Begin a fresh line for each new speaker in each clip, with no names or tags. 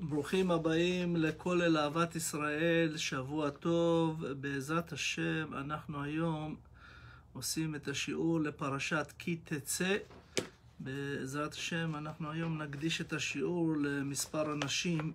ברוכים הבאים לכל אל אהבת ישראל, שבוע טוב. בעזרת השם אנחנו היום עושים את השיעור לפרשת כי תצא. בעזרת השם אנחנו היום נקדיש את השיעור למספר אנשים,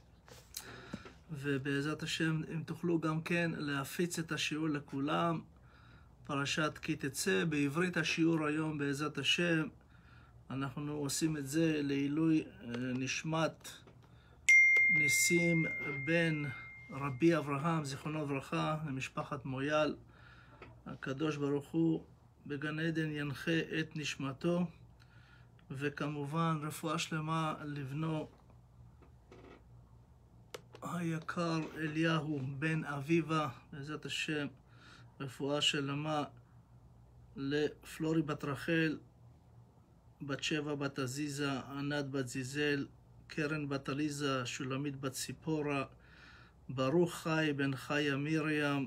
ובעזרת השם אם תוכלו גם כן להפיץ את השיעור לכולם. פרשת כי תצא, בעברית השיעור היום בעזרת השם אנחנו עושים את זה לעילוי נשמת ניסים בן רבי אברהם זיכרונו לברכה למשפחת מויאל. הקדוש ברוך הוא בגן עדן ינחה את נשמתו, וכמובן רפואה שלמה לבנו היקר אליהו בן אביבה, בעזרת השם רפואה שלמה לפלורי בת רחל, בת שבע בת עזיזה, ענת בת זיזל, קרן בת עליזה, שולמית בת ציפורה, ברוך חי בן חיה מרים,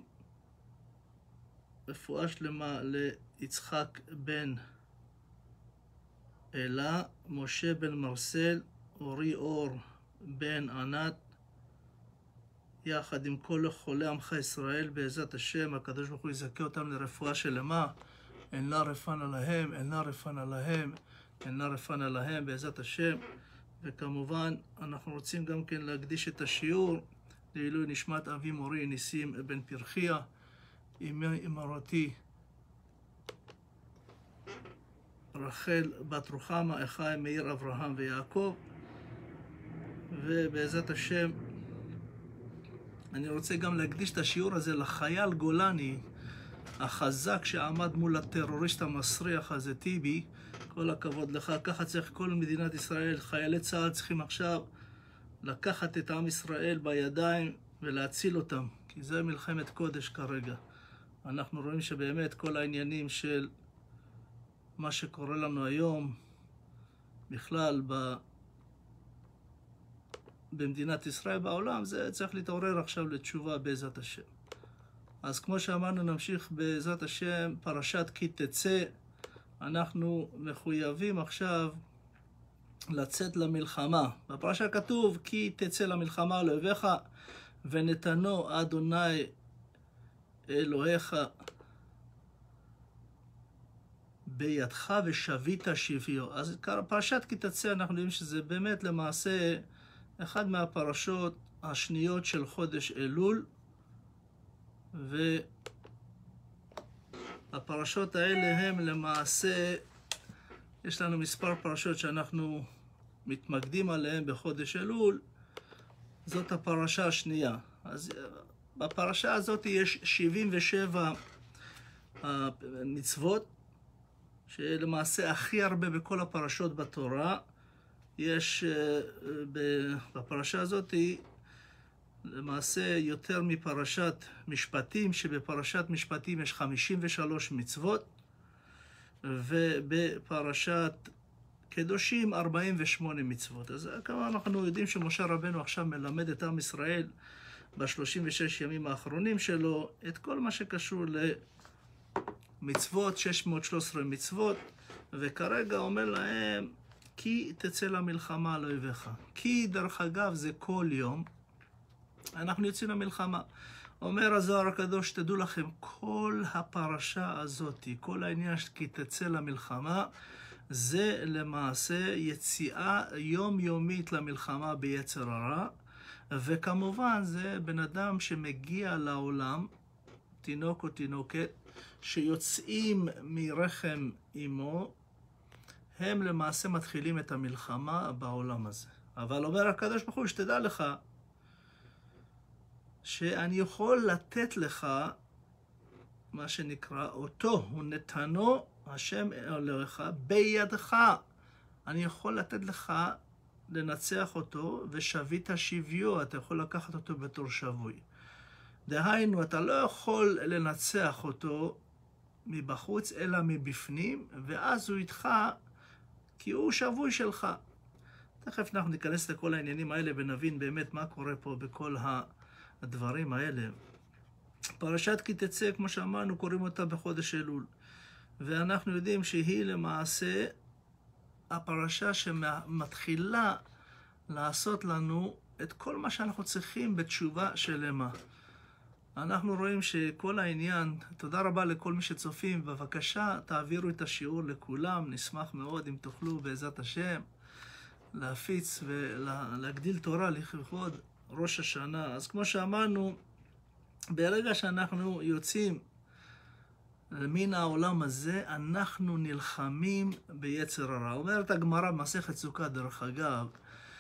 רפואה שלמה ליצחק בן אלה, משה בן מרסל, אורי אור בן ענת, יחד עם כל חולי עמך ישראל. בעזרת השם הקדוש ברוך הוא יזכה אותם לרפואה שלמה, אינה רפנה להם, אינה רפנה להם, אינה רפנה להם, בעזרת השם. וכמובן אנחנו רוצים גם כן להקדיש את השיעור לעילוי נשמת אבי מורי ניסים בן פרחיה, אמרתי רחל בת רוחמה, אחי מאיר אברהם ויעקב. ובעזרת השם אני רוצה גם להקדיש את השיעור הזה לחייל גולני החזק שעמד מול הטרוריסט המסריח הזה טיבי. כל הכבוד לך, ככה צריך כל מדינת ישראל, חיילי צה"ל צריכים עכשיו לקחת את עם ישראל בידיים ולהציל אותם, כי זה מלחמת קודש כרגע. אנחנו רואים שבאמת כל העניינים של מה שקורה לנו היום בכלל במדינת ישראל, בעולם, זה צריך להתעורר עכשיו לתשובה בעזרת השם. אז כמו שאמרנו, נמשיך בעזרת השם פרשת כי תצא. אנחנו מחויבים עכשיו לצאת למלחמה. בפרשה כתוב כי תצא למלחמה לאויביך ונתנו אדוני אלוהיך בידך ושבית שביו. אז פרשת כי תצא אנחנו יודעים שזה באמת למעשה אחד מהפרשות השניות של חודש אלול, והפרשות האלה הם למעשה, יש לנו מספר פרשות שאנחנו מתמקדים עליהן בחודש אלול. זאת הפרשה השנייה. אז בפרשה הזאת יש 77 מצוות, שלמעשה הכי הרבה בכל הפרשות בתורה. יש בפרשה הזאת למעשה יותר מפרשת משפטים, שבפרשת משפטים יש 53 מצוות, ובפרשת קדושים 48 מצוות. אז כמה אנחנו יודעים שמשה רבנו עכשיו מלמד את עם ישראל ב-36 ימים האחרונים שלו את כל מה שקשור למצוות, 613 מצוות, וכרגע אומר להם כי תצא למלחמה על אויביך. כי דרך אגב זה כל יום אנחנו יוצאים למלחמה. אומר הזוהר הקדוש, תדעו לכם, כל הפרשה הזאת, כל העניין כי תצא למלחמה, זה למעשה יציאה יומיומית למלחמה ביצר הרע. וכמובן זה בן אדם שמגיע לעולם, תינוק או תינוקת, שיוצאים מרחם אמו, הם למעשה מתחילים את המלחמה בעולם הזה. אבל אומר הקדוש ברוך הוא, שתדע לך שאני יכול לתת לך מה שנקרא אותו, הוא נתנו השם אלוהיך בידך. אני יכול לתת לך לנצח אותו, ושבית שביו, אתה יכול לקחת אותו בתור שבוי. דהיינו, אתה לא יכול לנצח אותו מבחוץ אלא מבפנים, ואז הוא איתך כי הוא שבוי שלך. תכף אנחנו ניכנס לכל העניינים האלה ונבין באמת מה קורה פה בכל הדברים האלה. פרשת כי תצא, כמו שאמרנו, קוראים אותה בחודש אלול, ואנחנו יודעים שהיא למעשה הפרשה שמתחילה לעשות לנו את כל מה שאנחנו צריכים בתשובה שלמה. אנחנו רואים שכל העניין, תודה רבה לכל מי שצופים, בבקשה תעבירו את השיעור לכולם, נשמח מאוד אם תוכלו בעזרת השם להפיץ ולהגדיל תורה לכבוד ראש השנה. אז כמו שאמרנו, ברגע שאנחנו יוצאים מן העולם הזה, אנחנו נלחמים ביצר הרע. אומרת הגמרא במסכת סוכה, דרך אגב,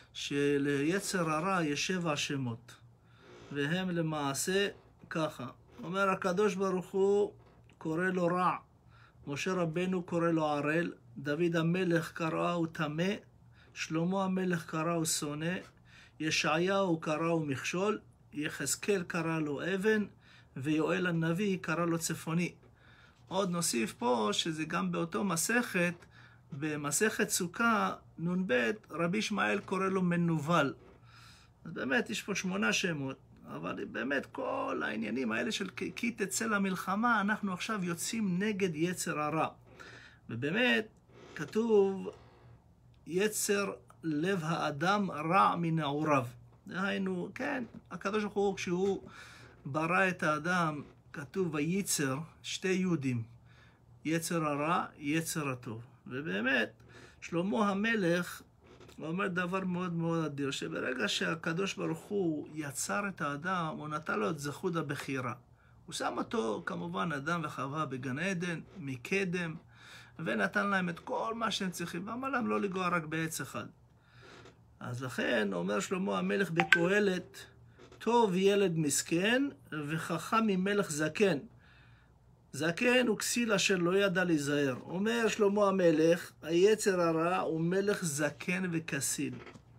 שליצר הרע יש 7 שמות, והם למעשה ככה. אומר הקדוש ברוך הוא קורא לו רע, משה רבנו קורא לו ערל, דוד המלך קראו טמא, שלמה המלך קראו שונא, ישעיהו קראו מכשול, יחזקאל קרא לו אבן, ויואל הנביא קרא לו צפוני. עוד נוסיף פה שזה גם באותו מסכת, במסכת סוכה נ"ב, רבי ישמעאל קורא לו מנוול. אז באמת יש פה 8 שמות, אבל באמת כל העניינים האלה של כי תצא למלחמה, אנחנו עכשיו יוצאים נגד יצר הרע. ובאמת כתוב יצר לב האדם רע מנעוריו. דהיינו, כן, הקדוש ברוך הוא כשהוא ברא את האדם, כתוב וייצר 2 יהודים, יצר הרע, יצר הטוב. ובאמת, שלמה המלך אומר דבר מאוד מאוד אדיר, שברגע שהקדוש ברוך הוא יצר את האדם, הוא נתן לו את זכות הבחירה. הוא שם אותו, כמובן, אדם וחווה בגן עדן, מקדם, ונתן להם את כל מה שהם צריכים, ואמר להם לא לגוע רק בעץ אחד. אז לכן אומר שלמה המלך בקהלת, טוב ילד מסכן וחכם ממלך זקן. זקן הוא כסיל אשר לא ידע להיזהר. אומר שלמה המלך, היצר הרע הוא מלך זקן וכסיל.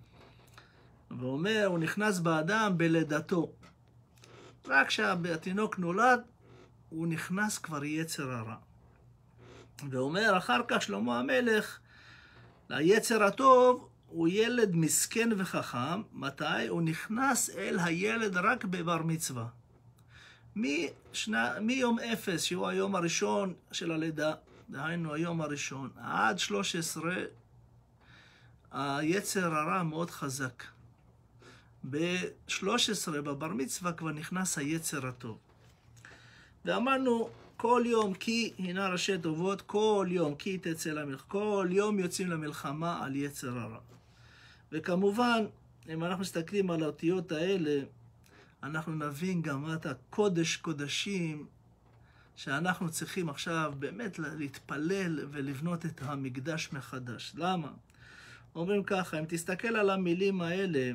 ואומר, הוא נכנס באדם בלידתו. רק כשהתינוק נולד, הוא נכנס כבר יצר הרע. ואומר, אחר כך שלמה המלך, היצר הטוב הוא ילד מסכן וחכם. מתי? הוא נכנס אל הילד רק בבר מצווה. מיום 0, שהוא היום הראשון של הלידה, דהיינו היום הראשון, עד 13, היצר הרע מאוד חזק. ב-13, בבר מצווה, כבר נכנס היצר הטוב. ואמרנו, כל יום כי הנה ראשי טובות, כל יום כי תצא למלחמה, כל יום יוצאים למלחמה על יצר הרע. וכמובן, אם אנחנו מסתכלים על האותיות האלה, אנחנו נבין גם את הקודש קודשים שאנחנו צריכים עכשיו באמת להתפלל ולבנות את המקדש מחדש. למה? אומרים ככה, אם תסתכל על המילים האלה,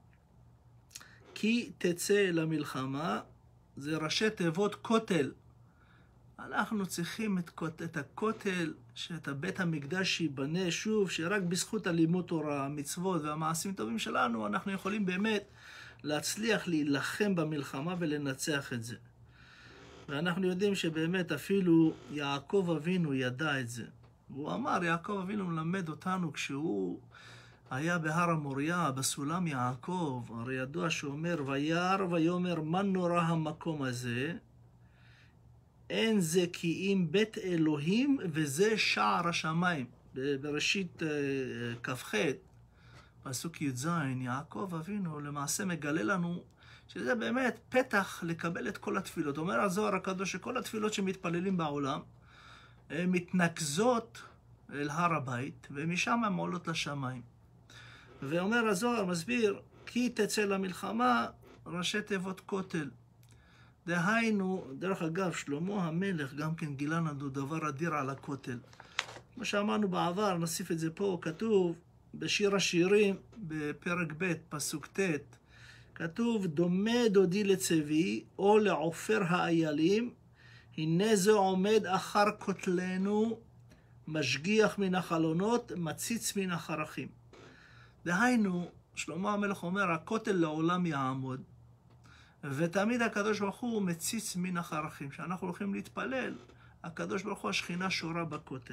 כי תצא למלחמה, זה ראשי תיבות כותל. אנחנו צריכים את הכותל, שאת הבית המקדש שיבנה שוב, שרק בזכות הלימוד תורה, המצוות והמעשים טובים שלנו, אנחנו יכולים באמת להצליח להילחם במלחמה ולנצח את זה. ואנחנו יודעים שבאמת אפילו יעקב אבינו ידע את זה. והוא אמר, יעקב אבינו מלמד אותנו כשהוא היה בהר המוריה, בסולם יעקב, הרי ידוע שאומר, וירא ויאמר מה נורא המקום הזה, אין זה כי אם בית אלוהים וזה שער השמיים. בראשית כ"ח, פסוק י"ז, יעקב אבינו למעשה מגלה לנו שזה באמת פתח לקבל את כל התפילות. אומר הזוהר הקדוש שכל התפילות שמתפללים בעולם מתנקזות אל הר הבית, ומשם הן עולות לשמיים. ואומר הזוהר, מסביר, כי תצא למלחמה, ראשי תיבות כותל. דהיינו, דרך אגב, שלמה המלך גם כן גילה לנו דבר אדיר על הכותל. כמו שאמרנו בעבר, נוסיף את זה פה, כתוב בשיר השירים, בפרק ב', פסוק ט', כתוב, דומה דודי לצבי, או לעופר האיילים, הנה זה עומד אחר כותלנו, משגיח מן החלונות, מציץ מן החרכים. דהיינו, שלמה המלך אומר, הכותל לעולם יעמוד, ותמיד הקדוש ברוך הוא מציץ מן החרכים. כשאנחנו הולכים להתפלל, הקדוש ברוך הוא, השכינה שורה בכותל.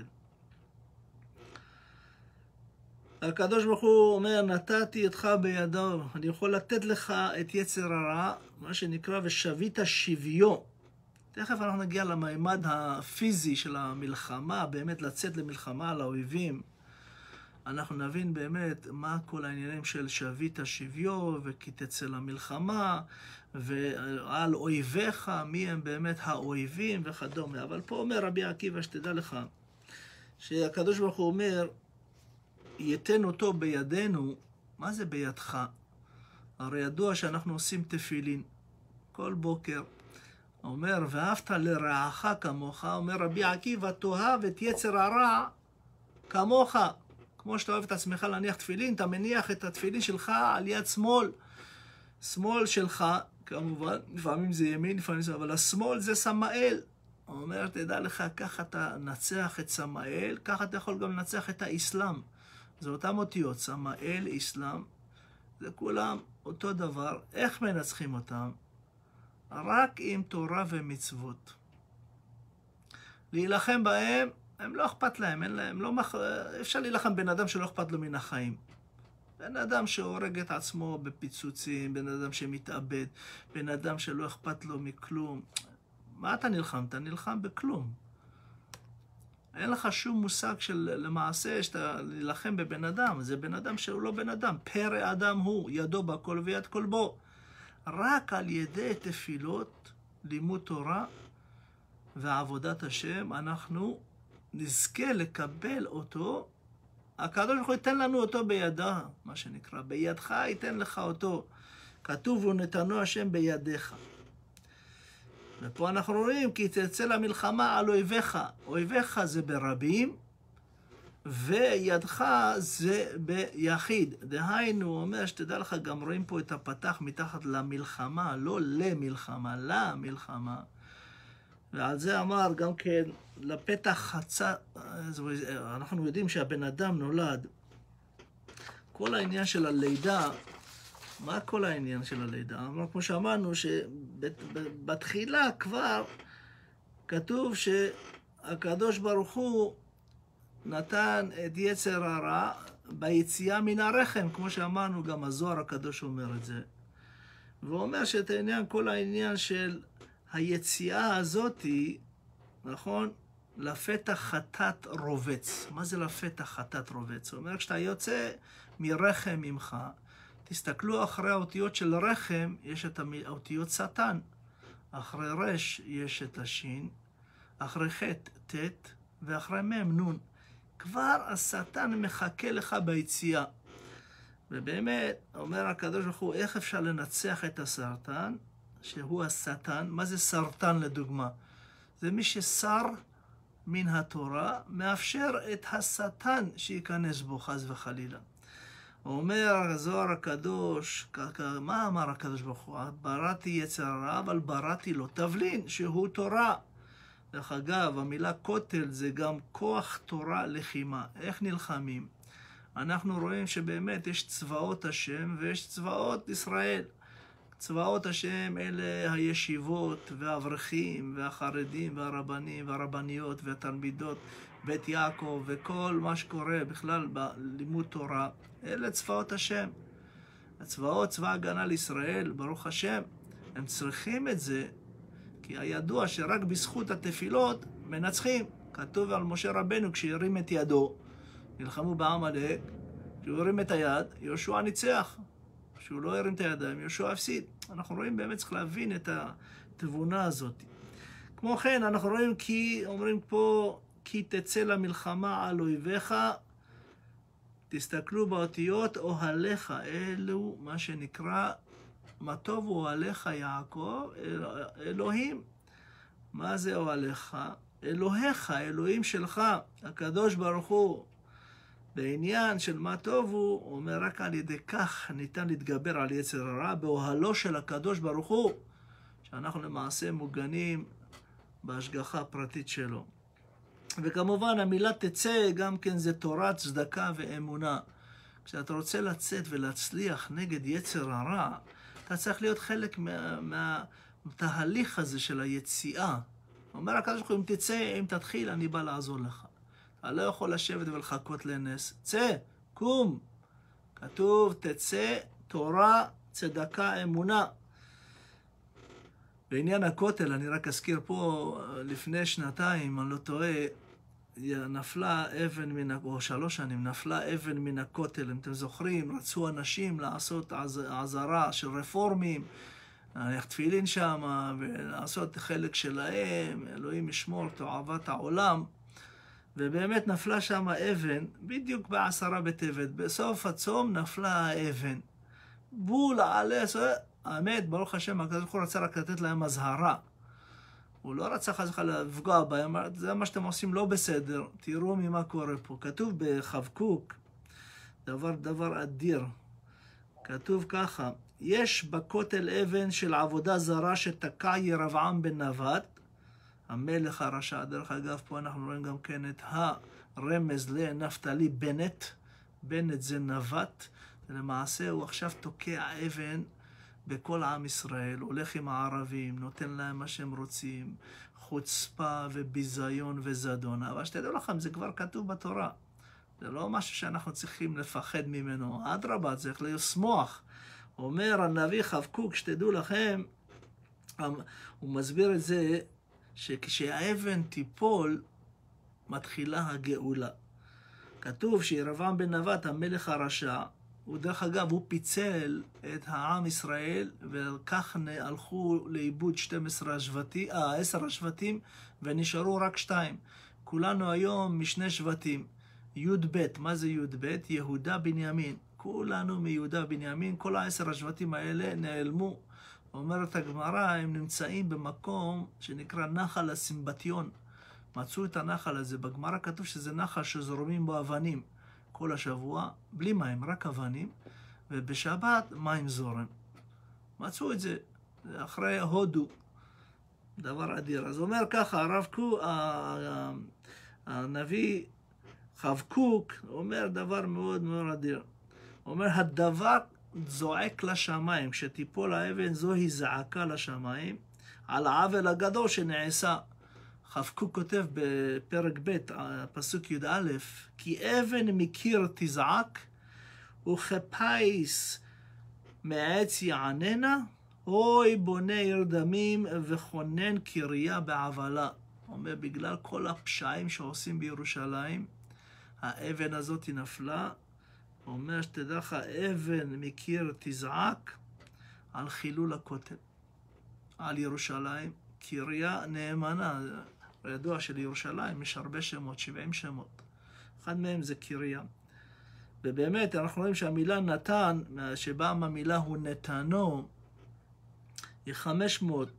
הקדוש ברוך הוא אומר, נתתי אותך בידו, אני יכול לתת לך את יצר הרע, מה שנקרא, ושבית שביו. תכף אנחנו נגיע לממד הפיזי של המלחמה, באמת לצאת למלחמה על האויבים. אנחנו נבין באמת מה כל העניינים של שביט השוויו, וכי תצא למלחמה, ועל אויביך, מי הם באמת האויבים וכדומה. אבל פה אומר רבי עקיבא, שתדע לך, שהקדוש ברוך הוא אומר, ייתן אותו בידינו. מה זה בידך? הרי ידוע שאנחנו עושים תפילין כל בוקר. אומר, ואהבת לרעך כמוך, אומר רבי עקיבא, תאהב את יצר הרע כמוך. כמו שאתה אוהב את עצמך להניח תפילין, אתה מניח את התפילין שלך על יד שמאל. שמאל שלך, כמובן, לפעמים זה ימין, לפעמים זה, אבל השמאל זה סמאל. הוא אומר, תדע לך, ככה אתה נצח את סמאל, ככה אתה יכול גם לנצח את האסלאם. זה אותם אותיות, סמאל, אסלאם, זה כולם אותו דבר. איך מנצחים אותם? רק עם תורה ומצוות. להילחם בהם, הם לא אכפת להם, אין להם, אפשר להילחם בן אדם שלא אכפת לו מן החיים. בן אדם שהורג את עצמו בפיצוצים, בן אדם שמתאבד, בן אדם שלא אכפת לו מכלום. מה אתה נלחם? אתה נלחם בכלום. אין לך שום מושג של למעשה שאתה להילחם בבן אדם. זה בן אדם שהוא לא בן אדם. פרא אדם הוא, ידו בכל ויד כל בו. רק על ידי תפילות, לימוד תורה ועבודת השם, אנחנו נזכה לקבל אותו. הקדוש ברוך הוא ייתן לנו אותו בידה, מה שנקרא. בידך ייתן לך אותו. כתוב, ונתנו השם בידיך. ופה אנחנו רואים, כי תצא למלחמה על אויביך. אויביך זה ברבים, וידך זה ביחיד. דהיינו, הוא אומר, שתדע לך, גם רואים פה את הפתח מתחת למלחמה, לא למלחמה, למלחמה. ועל זה אמר גם כן, לפתח חצה, אנחנו יודעים שהבן אדם נולד, כל העניין של הלידה, מה כל העניין של הלידה? אמר, כמו שאמרנו, שבתחילה כבר כתוב שהקדוש ברוך הוא נתן את יצר הרע ביציאה מן הרחם, כמו שאמרנו, גם הזוהר הקדוש אומר את זה. והוא אומר שאת העניין, כל העניין של היציאה הזאת, נכון? לפתח חטאת רובץ. מה זה לפתח חטאת רובץ? הוא אומר, כשאתה יוצא מרחם ממך, תסתכלו אחרי האותיות של רחם, יש את האותיות שטן. אחרי רש יש את השין, אחרי חטא טט, ואחרי מם נון. כבר השטן מחכה לך ביציאה. ובאמת, אומר הקדוש ברוך הוא, איך אפשר לנצח את הסרטן, שהוא השטן? מה זה סרטן לדוגמה? זה מי ששר מן התורה, מאפשר את השטן שייכנס בו חס וחלילה. הוא אומר, הזוהר הקדוש, מה אמר הקדוש ברוך הוא? בראתי יצר הרע, אבל בראתי לו תבלין, שהוא תורה. דרך אגב, המילה כותל זה גם כוח תורה לחימה. איך נלחמים? אנחנו רואים שבאמת יש צבאות השם ויש צבאות ישראל. צבאות השם אלה הישיבות והאברכים והחרדים והרבנים והרבניות והתלמידות, בית יעקב וכל מה שקורה בכלל בלימוד תורה. אלה צבאות השם. הצבאות, צבא הגנה לישראל, ברוך השם, הם צריכים את זה, כי הידוע שרק בזכות התפילות מנצחים. כתוב על משה רבנו כשהרים את ידו, נלחמו בעמלק, כשהוא הרים את היד, יהושע ניצח. כשהוא לא הרים את הידיים, יהושע הפסיד. אנחנו רואים, באמת צריך להבין את התבונה הזאת. כמו כן, אנחנו רואים כי, אומרים פה, כי תצא למלחמה על אויביך, תסתכלו באותיות אוהליך, אלו מה שנקרא, מה טוב אוהליך יעקב, אלוהים. מה זה אוהליך? אלוהיך, אלוהים שלך, הקדוש ברוך הוא. בעניין של מה טוב הוא אומר, רק על ידי כך ניתן להתגבר על יצר הרע, באוהלו של הקדוש ברוך הוא, שאנחנו למעשה מוגנים בהשגחה הפרטית שלו. וכמובן המילה תצא גם כן זה תורה, צדקה ואמונה. כשאתה רוצה לצאת ולהצליח נגד יצר הרע, אתה צריך להיות חלק מהתהליך הזה של היציאה. אומר הקדוש ברוך הוא, אם תצא, אם תתחיל, אני בא לעזור לך. אתה לא יכול לשבת ולחכות לנס. צא, קום. כתוב, תצא, תורה, צדקה, אמונה. בעניין הכותל, אני רק אזכיר פה, לפני שנתיים, אני לא טועה, נפלה אבן או 3 שנים, נפלה אבן מן הכותל, אם אתם זוכרים, רצו אנשים לעשות עזרה של רפורמים, להניח תפילין שם, ולעשות חלק שלהם, אלוהים ישמור תועבת העולם, ובאמת נפלה שם אבן, בדיוק ב10 בטבת, בסוף הצום נפלה האבן. בול עלי, האמת, ברוך השם, הקדוש ברוך הוא רצה רק לתת להם אזהרה. הוא לא רצה חס וחלילה לפגוע בהם, זה מה שאתם עושים לא בסדר, תראו ממה קורה פה. כתוב בחבקוק, דבר אדיר, כתוב ככה, יש בכותל אבן של עבודה זרה שתקע ירבעם בן נבט, המלך הרשע. דרך אגב, פה אנחנו רואים גם כן את הרמז לנפתלי בנט, בנט זה נבט, ולמעשה הוא עכשיו תוקע אבן בכל עם ישראל, הולך עם הערבים, נותן להם מה שהם רוצים, חוצפה וביזיון וזדון. אבל שתדעו לכם, זה כבר כתוב בתורה. זה לא משהו שאנחנו צריכים לפחד ממנו. אדרבה, צריך לשמוח. אומר הנביא חבקוק, שתדעו לכם, הוא מסביר את זה, שכשהאבן תיפול, מתחילה הגאולה. כתוב שירבעם בן נבט, המלך הרשע, ודרך אגב, הוא פיצל את העם ישראל, וכך הלכו לאיבוד 10 השבטים, ונשארו רק 2. כולנו היום משני שבטים. י"ב, מה זה י"ב? יהודה בנימין. כולנו מיהודה בנימין, כל 10 השבטים האלה נעלמו. אומרת הגמרא, הם נמצאים במקום שנקרא נחל הסימבטיון. מצאו את הנחל הזה. בגמרא כתוב שזה נחל שזורמים בו אבנים. כל השבוע, בלי מים, רק אבנים, ובשבת מים זורם. מצאו את זה אחרי הודו, דבר אדיר. אז אומר ככה, הנביא חבקוק אומר דבר מאוד מאוד אדיר. אומר, הדבר זועק לשמיים, כשתיפול האבן זוהי זעקה לשמיים, על העוול הגדול שנעשה. חבקוק כותב בפרק ב', פסוק י"א, כי אבן מקיר תזעק, וכפיס מעץ יעננה, אוי בונה עיר דמים וכונן קריה בעוולה. אומר, בגלל כל הפשעים שעושים בירושלים, האבן הזאת נפלה. אומר, שתדע לך, אבן מקיר תזעק על חילול הכותל, על ירושלים, קריה נאמנה. ידוע שלירושלים יש הרבה שמות, 70 שמות. אחד מהם זה קריה. ובאמת אנחנו רואים שהמילה נתן, שבאה מהמילה הוא נתנו, היא 500.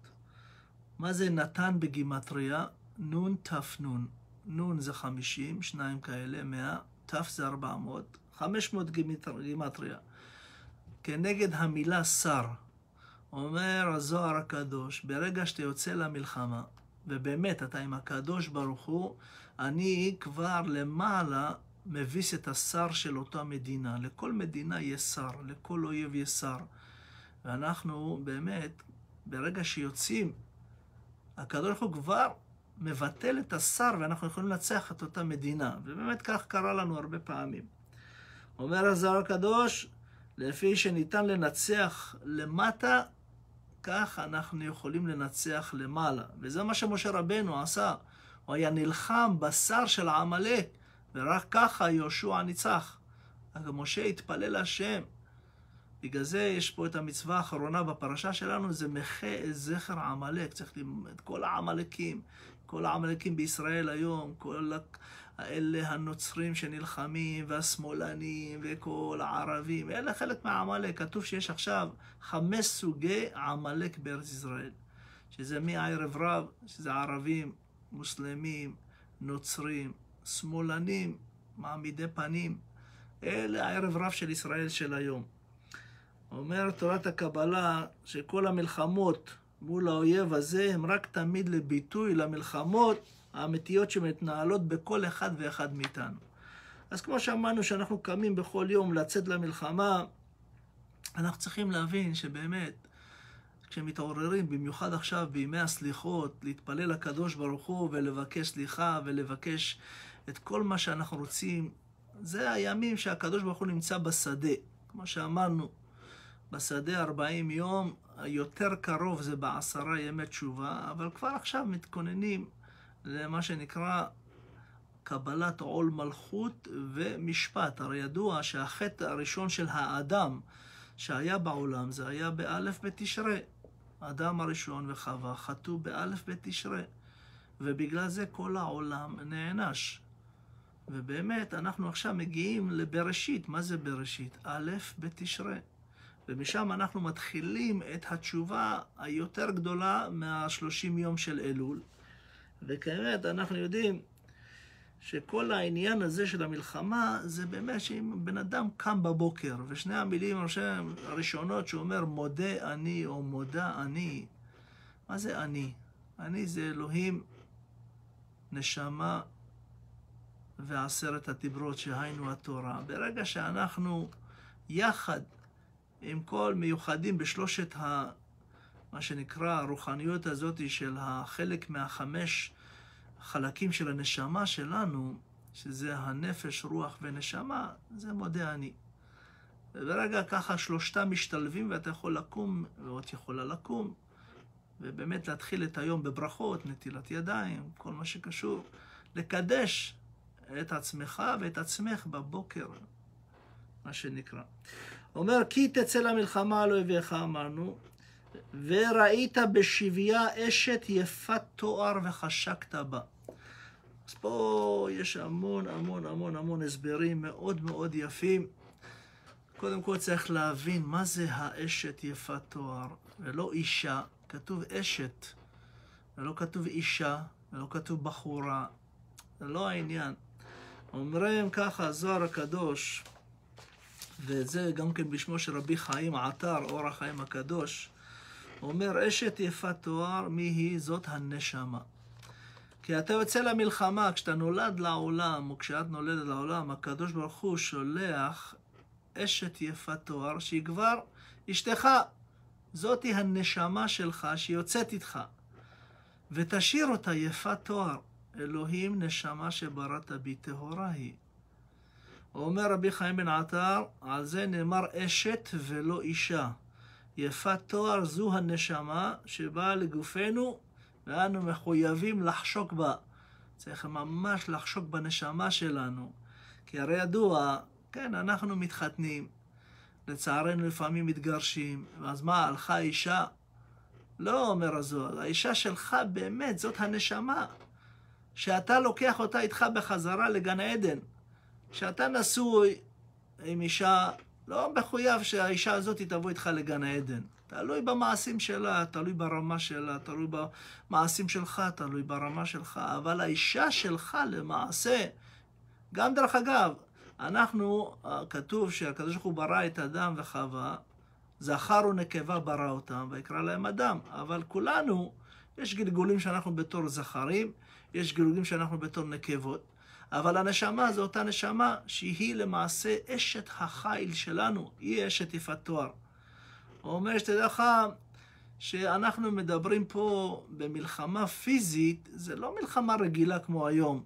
מה זה נתן בגימטריה? נון תף נון. נון זה 50, 2 כאלה, 100, תף זה 400, 500 גימטריה. כנגד המילה שר, אומר הזוהר הקדוש, ברגע שאתה יוצא למלחמה, ובאמת אתה עם הקדוש ברוך הוא, אני כבר למעלה מביס את השר של אותה מדינה. לכל מדינה יש שר, לכל אויב יש שר. ואנחנו באמת, ברגע שיוצאים, הקדוש ברוך הוא כבר מבטל את השר, ואנחנו יכולים לנצח את אותה מדינה. ובאמת כך קרה לנו הרבה פעמים. אומר הזוהר הקדוש, לפי שניתן לנצח למטה, כך אנחנו יכולים לנצח למעלה. וזה מה שמשה רבנו עשה. הוא היה נלחם בשר של העמלק, ורק ככה יהושע ניצח. אבל משה התפלל להשם. בגלל זה יש פה את המצווה האחרונה בפרשה שלנו, זה מחה זכר העמלק. צריך את כל העמלקים, כל העמלקים בישראל היום, כל אלה הנוצרים שנלחמים, והשמאלנים, וכל הערבים, אלה חלק מהעמלק. כתוב שיש עכשיו 5 סוגי עמלק בארץ ישראל, שזה מערב רב, שזה ערבים, מוסלמים, נוצרים, שמאלנים, מעמידי פנים. אלה הערב רב של ישראל של היום. אומר תורת הקבלה שכל המלחמות מול האויב הזה הם רק תמיד לביטוי למלחמות האמיתיות שמתנהלות בכל אחד ואחד מאיתנו. אז כמו שאמרנו שאנחנו קמים בכל יום לצאת למלחמה, אנחנו צריכים להבין שבאמת כשמתעוררים, במיוחד עכשיו בימי הסליחות, להתפלל לקדוש ברוך הוא ולבקש סליחה ולבקש את כל מה שאנחנו רוצים, זה הימים שהקדוש ברוך הוא נמצא בשדה. כמו שאמרנו, בשדה 40 יום, היותר קרוב זה ב10 ימי תשובה, אבל כבר עכשיו מתכוננים למה שנקרא קבלת עול מלכות ומשפט. הרי ידוע שהחטא הראשון של האדם שהיה בעולם, זה היה באלף בתשרי. האדם הראשון וחווה חטאו באלף בתשרי. ובגלל זה כל העולם נענש. ובאמת, אנחנו עכשיו מגיעים לבראשית. מה זה בראשית? א' בתשרי. ומשם אנחנו מתחילים את התשובה היותר גדולה מה-30 יום של אלול. וכאמת, אנחנו יודעים שכל העניין הזה של המלחמה, זה באמת שאם בן אדם קם בבוקר, ושני המילים הראשונות שאומר מודה אני או מודה אני, מה זה אני? אני זה אלוהים, נשמה ועשרת הדיברות שהיינו התורה. ברגע שאנחנו יחד עם כל מיוחדים בשלושת מה שנקרא הרוחניות הזאת של החלק מהחמש חלקים של הנשמה שלנו, שזה הנפש, רוח ונשמה, זה מודה אני. וברגע ככה שלושתם משתלבים ואתה יכול לקום ועוד יכולה לקום, ובאמת להתחיל את היום בברכות, נטילת ידיים, כל מה שקשור, לקדש את עצמך ואת עצמך בבוקר, מה שנקרא. אומר, כי תצא למלחמה על אויביך, אמרנו, וראית בשביה אשת יפת תואר וחשקת בה. אז פה יש המון הסברים מאוד מאוד יפים. קודם כל צריך להבין מה זה האשת יפת תואר, ולא אישה. כתוב אשת, ולא כתוב אישה, ולא כתוב בחורה. זה לא העניין. אומרים ככה, הזוהר הקדוש, וזה גם כן בשמו של רבי חיים עטר, אור החיים הקדוש, אומר, אשת יפת תואר, מי היא? זאת הנשמה. כי אתה יוצא למלחמה, כשאתה נולד לעולם, או כשאת נולדת לעולם, הקדוש ברוך הוא שולח אשת יפת תואר, שהיא כבר אשתך. זאתי הנשמה שלך שיוצאת איתך. ותשאיר אותה יפת תואר. אלוהים נשמה שבראת בי טהורה היא. אומר רבי חיים בן עטר, על זה נאמר אשת ולא אישה. יפת תואר זו הנשמה שבאה לגופנו, ואנו מחויבים לחשוק בה. צריך ממש לחשוק בנשמה שלנו. כי הרי ידוע, כן, אנחנו מתחתנים, לצערנו לפעמים מתגרשים, אז מה, הלכה אישה? לא, אומר הזוהר, האישה שלך באמת זאת הנשמה, שאתה לוקח אותה איתך בחזרה לגן עדן. שאתה נשוי עם אישה, לא מחויב שהאישה הזאת תבוא איתך לגן העדן. תלוי במעשים שלה, תלוי ברמה שלה, תלוי במעשים שלך, תלוי ברמה שלך. אבל האישה שלך למעשה, גם דרך אגב, אנחנו, כתוב שהקדוש ברוך הוא ברא את אדם וחווה, זכר ונקבה ברא אותם ויקרא להם אדם. אבל כולנו, יש גלגולים שאנחנו בתור זכרים, יש גלגולים שאנחנו בתור נקבות. אבל הנשמה זו אותה נשמה שהיא למעשה אשת החיל שלנו, היא אשת יפת תואר. הוא אומר שתדע לך שאנחנו מדברים פה במלחמה פיזית, זה לא מלחמה רגילה כמו היום.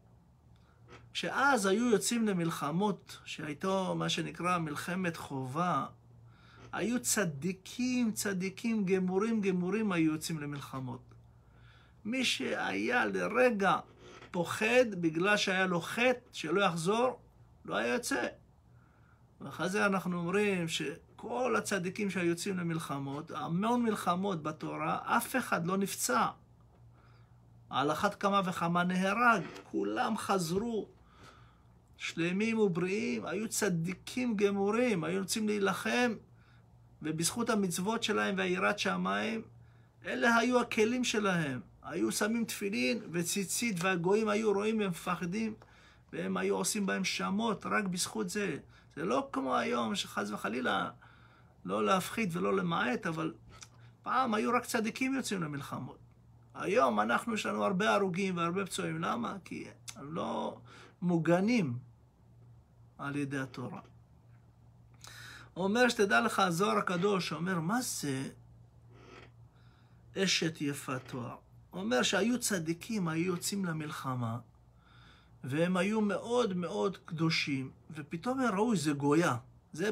שאז היו יוצאים למלחמות שהייתו מה שנקרא מלחמת חובה, היו צדיקים, גמורים היו יוצאים למלחמות. מי שהיה לרגע פוחד בגלל שהיה לו חטא שלא יחזור, לא היה יוצא. ואחרי זה אנחנו אומרים שכל הצדיקים שהיוצאים למלחמות, המון מלחמות בתורה, אף אחד לא נפצע. על אחת כמה וכמה נהרג, כולם חזרו, שלמים ובריאים, היו צדיקים גמורים, היו רוצים להילחם, ובזכות המצוות שלהם והיראת שמיים, אלה היו הכלים שלהם. היו שמים תפילין וציצית, והגויים היו רואים ומפחדים, והם היו עושים בהם שמות רק בזכות זה. זה לא כמו היום שחס וחלילה לא להפחיד ולא למעט, אבל פעם היו רק צדיקים יוצאים למלחמות. היום יש לנו הרבה הרוגים והרבה פצועים. למה? כי הם לא מוגנים על ידי התורה. אומר שתדע לך, הזוהר הקדוש אומר, מה זה אשת יפת תואר? אומר שהיו צדיקים, היו יוצאים למלחמה, והם היו מאוד מאוד קדושים, ופתאום הם ראו איזה גויה. זה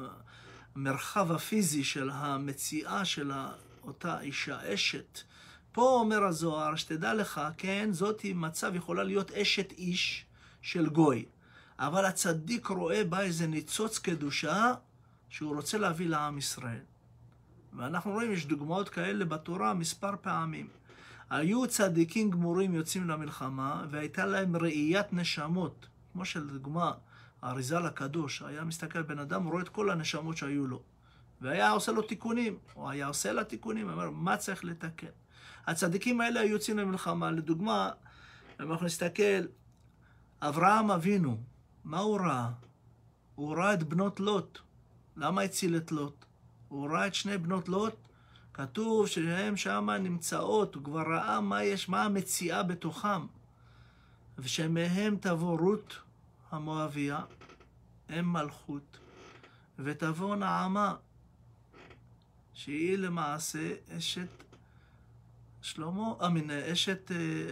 במרחב הפיזי של המציאה של אותה אישה, אשת, פה אומר הזוהר, שתדע לך, כן, זאת מצב יכולה להיות אשת איש של גוי. אבל הצדיק רואה בה איזה ניצוץ קדושה שהוא רוצה להביא לעם ישראל. ואנחנו רואים, יש דוגמאות כאלה בתורה מספר פעמים. היו צדיקים גמורים יוצאים למלחמה, והייתה להם ראיית נשמות. כמו שלדוגמה, האריז"ל הקדוש, היה מסתכל בן אדם, רואה את כל הנשמות שהיו לו. והיה עושה לו תיקונים, או היה עושה לה תיקונים, אומר, מה צריך לתקן? הצדיקים האלה היו יוצאים למלחמה. לדוגמה, אם אנחנו נסתכל, אברהם אבינו, מה הוא ראה? הוא ראה את בנות לוט. למה הציל את לוט? הוא ראה את שני בנות לוט, כתוב שהן שם נמצאות, הוא כבר ראה מה המציאה בתוכם. ושמהם תבוא רות המואביה, אם מלכות, ותבוא נעמה, שהיא למעשה אשת שלמה, אשת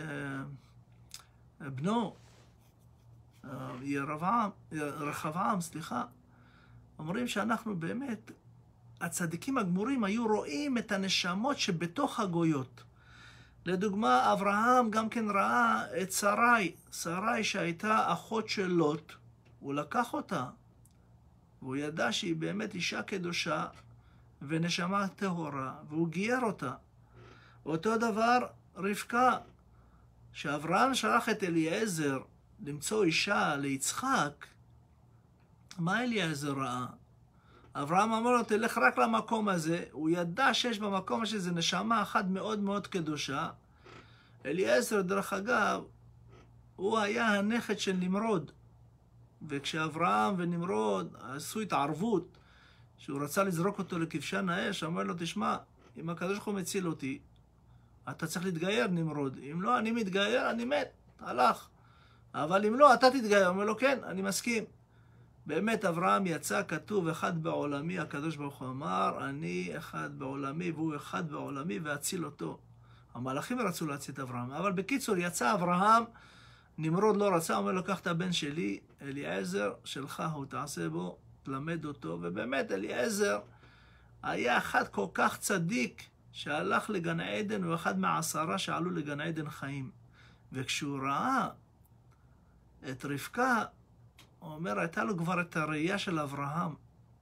בנו, רחבעם, סליחה. אומרים שאנחנו באמת, הצדיקים הגמורים היו רואים את הנשמות שבתוך הגויות. לדוגמה, אברהם גם כן ראה את שרי שהייתה אחות של לוט, הוא לקח אותה, והוא ידע שהיא באמת אישה קדושה ונשמה טהורה, והוא גייר אותה. אותו דבר רבקה, שאברהם שלח את אליעזר למצוא אישה ליצחק, מה אליעזר ראה? אברהם אמר לו, תלך רק למקום הזה. הוא ידע שיש במקום הזה נשמה אחת מאוד מאוד קדושה. אליעזר, דרך אגב, הוא היה הנכד של נמרוד. וכשאברהם ונמרוד עשו התערבות, שהוא רצה לזרוק אותו לכבשן האש, אמר לו, תשמע, אם הקדוש ברוך הוא מציל אותי, אתה צריך להתגייר, נמרוד. אם לא, אני מתגייר, אני מת. הלך. אבל אם לא, אתה תתגייר. אומר לו, כן, אני מסכים. באמת אברהם יצא, כתוב אחד בעולמי, הקדוש ברוך הוא אמר, אני אחד בעולמי והוא אחד בעולמי ואציל אותו. המלאכים רצו להציל את אברהם, אבל בקיצור יצא אברהם, נמרוד לא רצה, אומר לו, קח את הבן שלי, אליעזר שלך הוא, תעשה בו, תלמד אותו. ובאמת אליעזר היה אחד כל כך צדיק שהלך לגן עדן, הוא אחד מה10 שעלו לגן עדן חיים. וכשהוא ראה את רבקה, הוא אומר, הייתה לו כבר את הראייה של אברהם.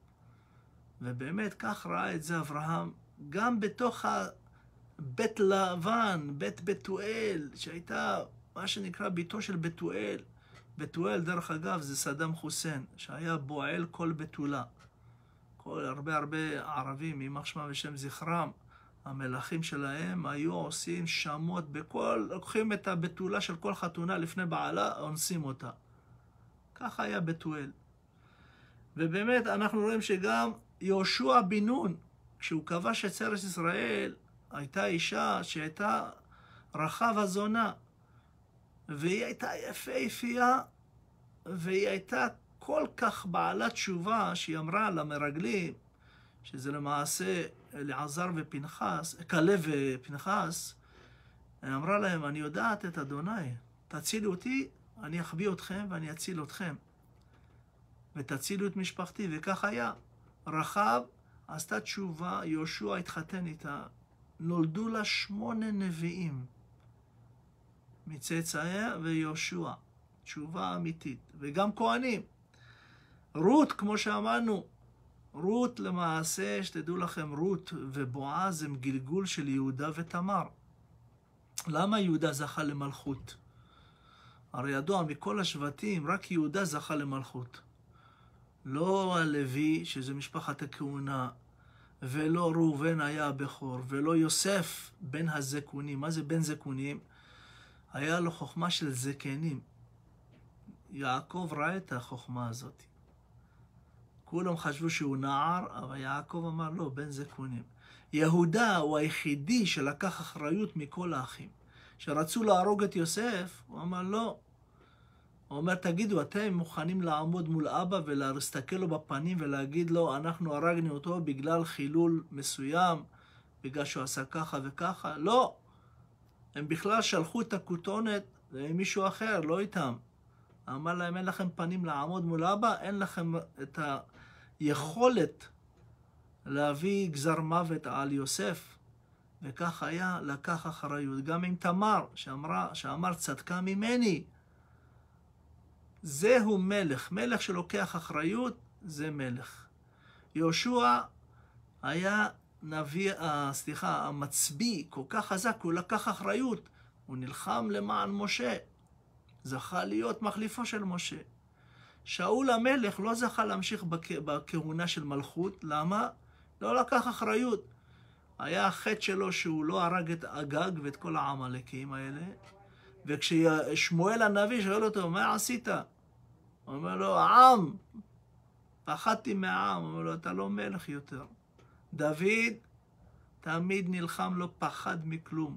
ובאמת כך ראה את זה אברהם, גם בתוך בית לבן, בית בתואל, שהייתה מה שנקרא ביתו של בתואל. בתואל, דרך אגב, זה סדאם חוסיין, שהיה בועל כל בתולה. הרבה ערבים, יימח שמם ושם זכרם, המלכים שלהם היו עושים שמות לוקחים את הבתולה של כל חתונה לפני בעלה, אונסים אותה. ככה היה בתואל. ובאמת אנחנו רואים שגם יהושע בן נון, כשהוא כבש את ארץ ישראל, הייתה אישה שהייתה רחב הזונה, והיא הייתה יפהפייה, והיא הייתה כל כך בעלת תשובה, שהיא אמרה למרגלים, שזה למעשה אלעזר ופנחס, כלב ופנחס, היא אמרה להם, אני יודעת את אדוני, תצילו אותי, אני אחביא אתכם ואני אציל אתכם. ותצילו את משפחתי, וכך היה. רחב עשתה תשובה, יהושע התחתן איתה, נולדו לה 8 נביאים מצאצאיה ויהושע. תשובה אמיתית. וגם כהנים. רות, כמו שאמרנו, רות למעשה, שתדעו לכם, רות ובועז הם גלגול של יהודה ותמר. למה יהודה זכה למלכות? הרי ידוע מכל השבטים, רק יהודה זכה למלכות. לא הלוי, שזה משפחת הכהונה, ולא ראובן היה הבכור, ולא יוסף בן הזקונים. מה זה בן זקונים? היה לו חוכמה של זקנים. יעקב ראה את החוכמה הזאת. כולם חשבו שהוא נער, אבל יעקב אמר לא, בן זקונים. יהודה הוא היחידי שלקח אחריות מכל האחים. שרצו להרוג את יוסף, הוא אמר לא. הוא אומר, תגידו, אתם מוכנים לעמוד מול אבא ולהסתכל לו בפנים ולהגיד לו, אנחנו הרגנו אותו בגלל חילול מסוים, בגלל שהוא עשה ככה וככה? לא. הם בכלל שלחו את הכותונת למישהו אחר, לא איתם. אמר להם, אין לכם פנים לעמוד מול אבא, אין לכם את היכולת להביא גזר מוות על יוסף. וכך היה, לקח אחריות. גם עם תמר, שאמר צדקה ממני. זהו מלך. מלך שלוקח אחריות, זה מלך. יהושע היה המצביא, כל כך חזק, הוא לקח אחריות. הוא נלחם למען משה. זכה להיות מחליפו של משה. שאול המלך לא זכה להמשיך בכהונה של מלכות. למה? לא לקח אחריות. היה החטא שלו שהוא לא הרג את אגג ואת כל העמלקים האלה. וכששמואל הנביא שואל אותו, מה עשית? הוא אומר לו, העם. פחדתי מהעם. הוא אומר לו, אתה לא מלך יותר. דוד תמיד נלחם, לא פחד מכלום.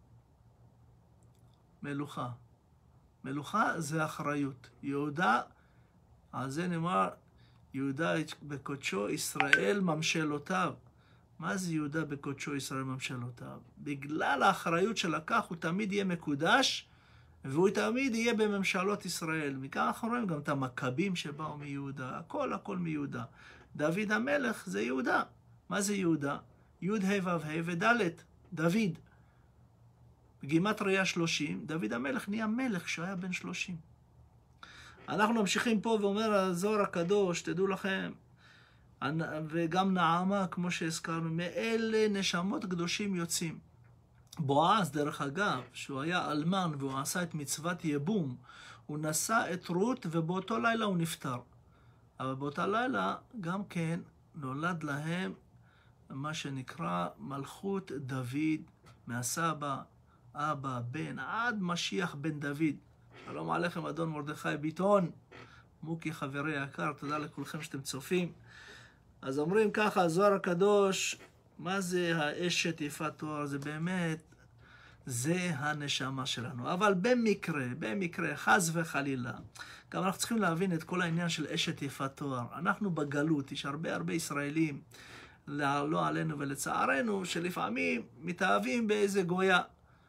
מלוכה. מלוכה זה אחריות. יהודה, על זה נאמר, יהודה בקודשו ישראל ממשלותיו. מה זה יהודה בקודשו ישראל ממשלותיו? בגלל האחריות שלקח הוא תמיד יהיה מקודש, והוא תמיד יהיה בממשלות ישראל. מכאן אנחנו רואים גם את המכבים שבאו מיהודה. הכל מיהודה. דוד המלך זה יהודה. מה זה יהודה? י' ה' ו' ה' וד' דוד. בגימטריה 30, דוד המלך נהיה מלך כשהוא היה בן 30. אנחנו ממשיכים פה ואומר הזוהר הקדוש, תדעו לכם, וגם נעמה, כמו שהזכרנו, מאלה נשמות קדושים יוצאים. בועז, דרך אגב, שהוא היה אלמן והוא עשה את מצוות יבום, הוא נשא את רות ובאותו לילה הוא נפטר. אבל באותה לילה גם כן נולד להם מה שנקרא מלכות דוד, מהסבא, אבא, בן, עד משיח בן דוד. שלום עליכם אדון מרדכי ביטון, מוקי חברי יקר, תודה לכולכם שאתם צופים. אז אומרים ככה, הזוהר הקדוש, מה זה האשת יפת תואר? זה באמת, זה הנשמה שלנו. אבל במקרה, חס וחלילה, גם אנחנו צריכים להבין את כל העניין של אשת יפת תואר. אנחנו בגלות, יש הרבה ישראלים, לא עלינו ולצערנו, שלפעמים מתאהבים באיזה גויה.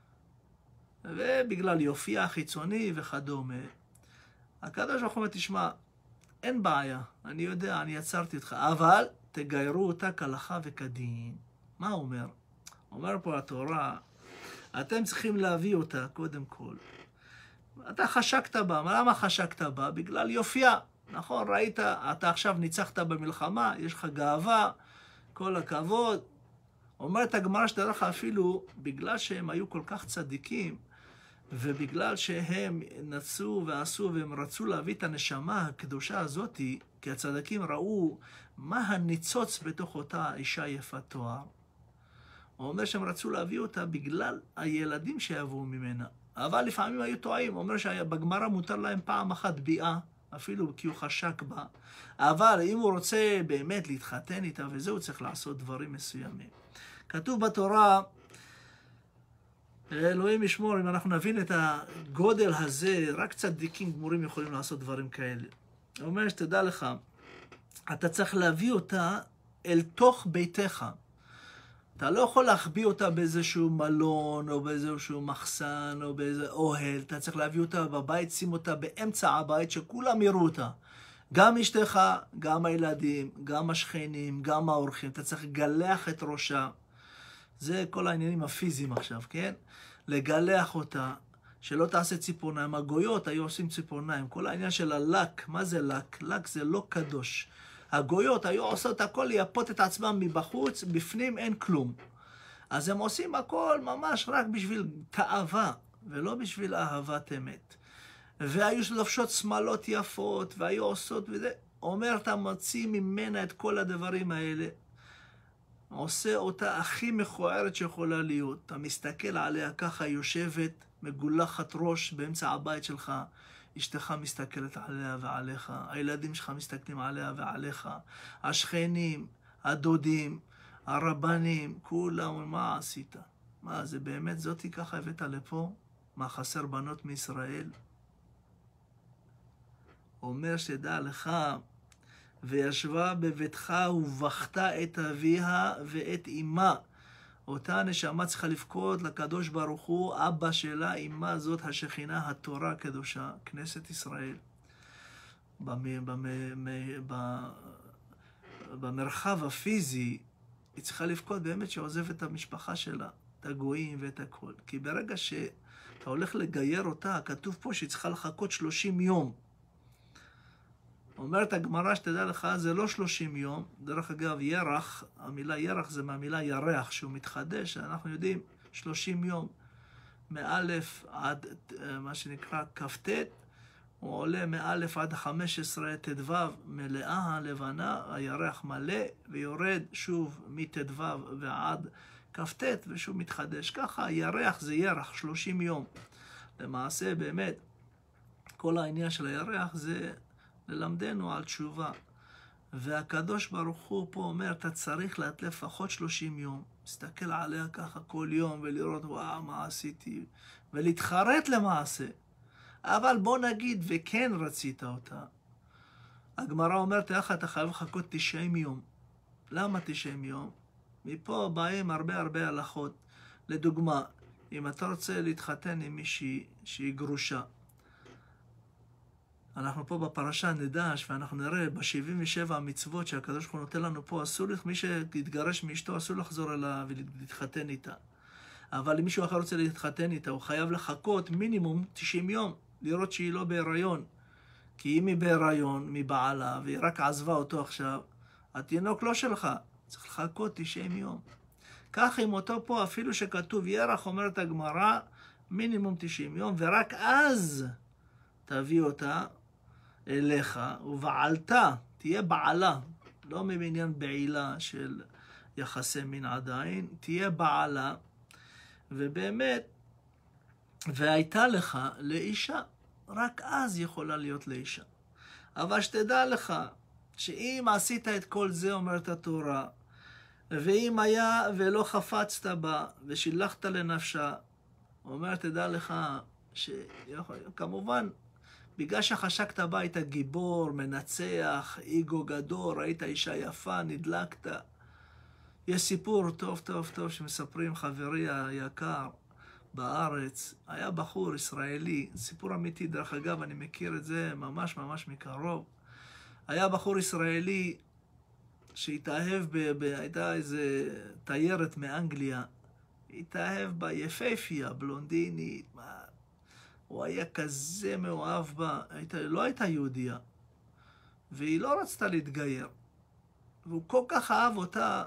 ובגלל יופייה החיצוני וכדומה. הקדוש ברוך הוא אומר, תשמע, אין בעיה, אני יודע, אני יצרתי אותך, אבל תגיירו אותה כהלכה וכדין. מה הוא אומר? אומר פה התורה, אתם צריכים להביא אותה קודם כל. אתה חשקת בה, למה חשקת בה? בגלל יופייה. נכון, ראית, אתה עכשיו ניצחת במלחמה, יש לך גאווה, כל הכבוד. אומרת הגמרא שתדרך אפילו, בגלל שהם היו כל כך צדיקים, ובגלל שהם נצאו ועשו והם רצו להביא את הנשמה הקדושה הזאת, כי הצדקים ראו מה הניצוץ בתוך אותה אישה יפת תואר. הוא אומר שהם רצו להביא אותה בגלל הילדים שיבואו ממנה. אבל לפעמים היו טועים. הוא אומר שבגמרא מותר להם פעם אחת ביאה, אפילו כי הוא חשק בה. אבל אם הוא רוצה באמת להתחתן איתה וזה, הוא צריך לעשות דברים מסוימים. כתוב בתורה, אלוהים ישמור, אם אנחנו נבין את הגודל הזה, רק צדיקים גמורים יכולים לעשות דברים כאלה. הוא אומר שתדע לך, אתה צריך להביא אותה אל תוך ביתך. אתה לא יכול להחביא אותה באיזשהו מלון, או באיזשהו מחסן, או באיזה אוהל. אתה צריך להביא אותה בבית, שים אותה באמצע הבית, שכולם יראו אותה. גם אשתך, גם הילדים, גם השכנים, גם האורחים. אתה צריך לגלח את ראשה. זה כל העניינים הפיזיים עכשיו, כן? לגלח אותה, שלא תעשה ציפורניים. הגויות היו עושים ציפורניים. כל העניין של הלק, מה זה לק? לק זה לא קדוש. הגויות היו עושות הכל לייפות את עצמם מבחוץ, בפנים אין כלום. אז הם עושים הכל ממש רק בשביל תאווה, ולא בשביל אהבת אמת. והיו לובשות שמלות יפות, והיו עושות וזה. אומר, אתה מוציא ממנה את כל הדברים האלה. עושה אותה הכי מכוערת שיכולה להיות. אתה מסתכל עליה ככה, יושבת, מגולחת ראש באמצע הבית שלך. אשתך מסתכלת עליה ועליך, הילדים שלך מסתכלים עליה ועליך, השכנים, הדודים, הרבנים, כולם, מה עשית? מה, זה באמת זאתי ככה הבאת לפה? מה, חסר בנות מישראל? אומר שדע לך, וישבה בביתך ובכתה את אביה ואת אמה. אותה נשמה צריכה לבכות לקדוש ברוך הוא, אבא שלה, אמה זאת השכינה, התורה הקדושה, כנסת ישראל. במרחב הפיזי היא צריכה לבכות באמת שעוזב את המשפחה שלה, את הגויים ואת הכל. כי ברגע שאתה הולך לגייר אותה, כתוב פה שהיא צריכה לחכות 30 יום. אומרת הגמרא, שתדע לך, זה לא 30 יום. דרך אגב, ירח, המילה ירח זה מהמילה ירח, שהוא מתחדש, אנחנו יודעים, 30 יום. מאלף עד מה שנקרא כ"ט, הוא עולה מאלף עד 15 ט"ו מלאה הלבנה, הירח מלא, ויורד שוב מט"ו ועד כ"ט, ושוב מתחדש. ככה הירח זה ירח, 30 יום. למעשה באמת, כל העניין של הירח זה ללמדנו על תשובה. והקדוש ברוך הוא פה אומר, אתה צריך לפחות 30 יום. להסתכל עליה ככה כל יום ולראות, וואו, מה עשיתי? ולהתחרט למעשה. אבל בוא נגיד, וכן רצית אותה. הגמרא אומרת, אתה חייב לחכות 90 יום. למה 90 יום? מפה באים הרבה הלכות. לדוגמה, אם אתה רוצה להתחתן עם מישהי שהיא גרושה, אנחנו פה בפרשה נדש, ואנחנו נראה ב-77 המצוות שהקדוש ברוך הוא נותן לנו פה, אסור לך, מי שיתגרש מאשתו, אסור לחזור אליו ולהתחתן איתה. אבל אם מישהו אחר רוצה להתחתן איתה, הוא חייב לחכות מינימום 90 יום, לראות שהיא לא בהיריון. כי אם היא בהיריון מבעלה, והיא רק עזבה אותו עכשיו, התינוק לא שלך, צריך לחכות 90 יום. כך עם אותו פה, אפילו שכתוב ירח, אומרת הגמרא, מינימום 90 יום, ורק אז תביא אותה אליך, ובעלתה, תהיה בעלה, לא ממניין בעילה של יחסי מין עדיין, תהיה בעלה, ובאמת, והייתה לך לאישה, רק אז יכולה להיות לאישה. אבל שתדע לך, שאם עשית את כל זה, אומרת התורה, ואם היה ולא חפצת בה, ושילחת לנפשה, אומרת, תדע לך, כמובן, בגלל שחשקת בה, היית גיבור, מנצח, איגו גדול, ראית אישה יפה, נדלקת. יש סיפור טוב שמספרים חברי היקר בארץ. היה בחור ישראלי, סיפור אמיתי, דרך אגב, אני מכיר את זה ממש מקרוב. היה בחור ישראלי שהתאהב, הייתה איזה תיירת מאנגליה, התאהב בה, יפהפייה, בלונדינית, הוא היה כזה מאוהב בה, לא הייתה יהודיה, והיא לא רצתה להתגייר. והוא כל כך אהב אותה,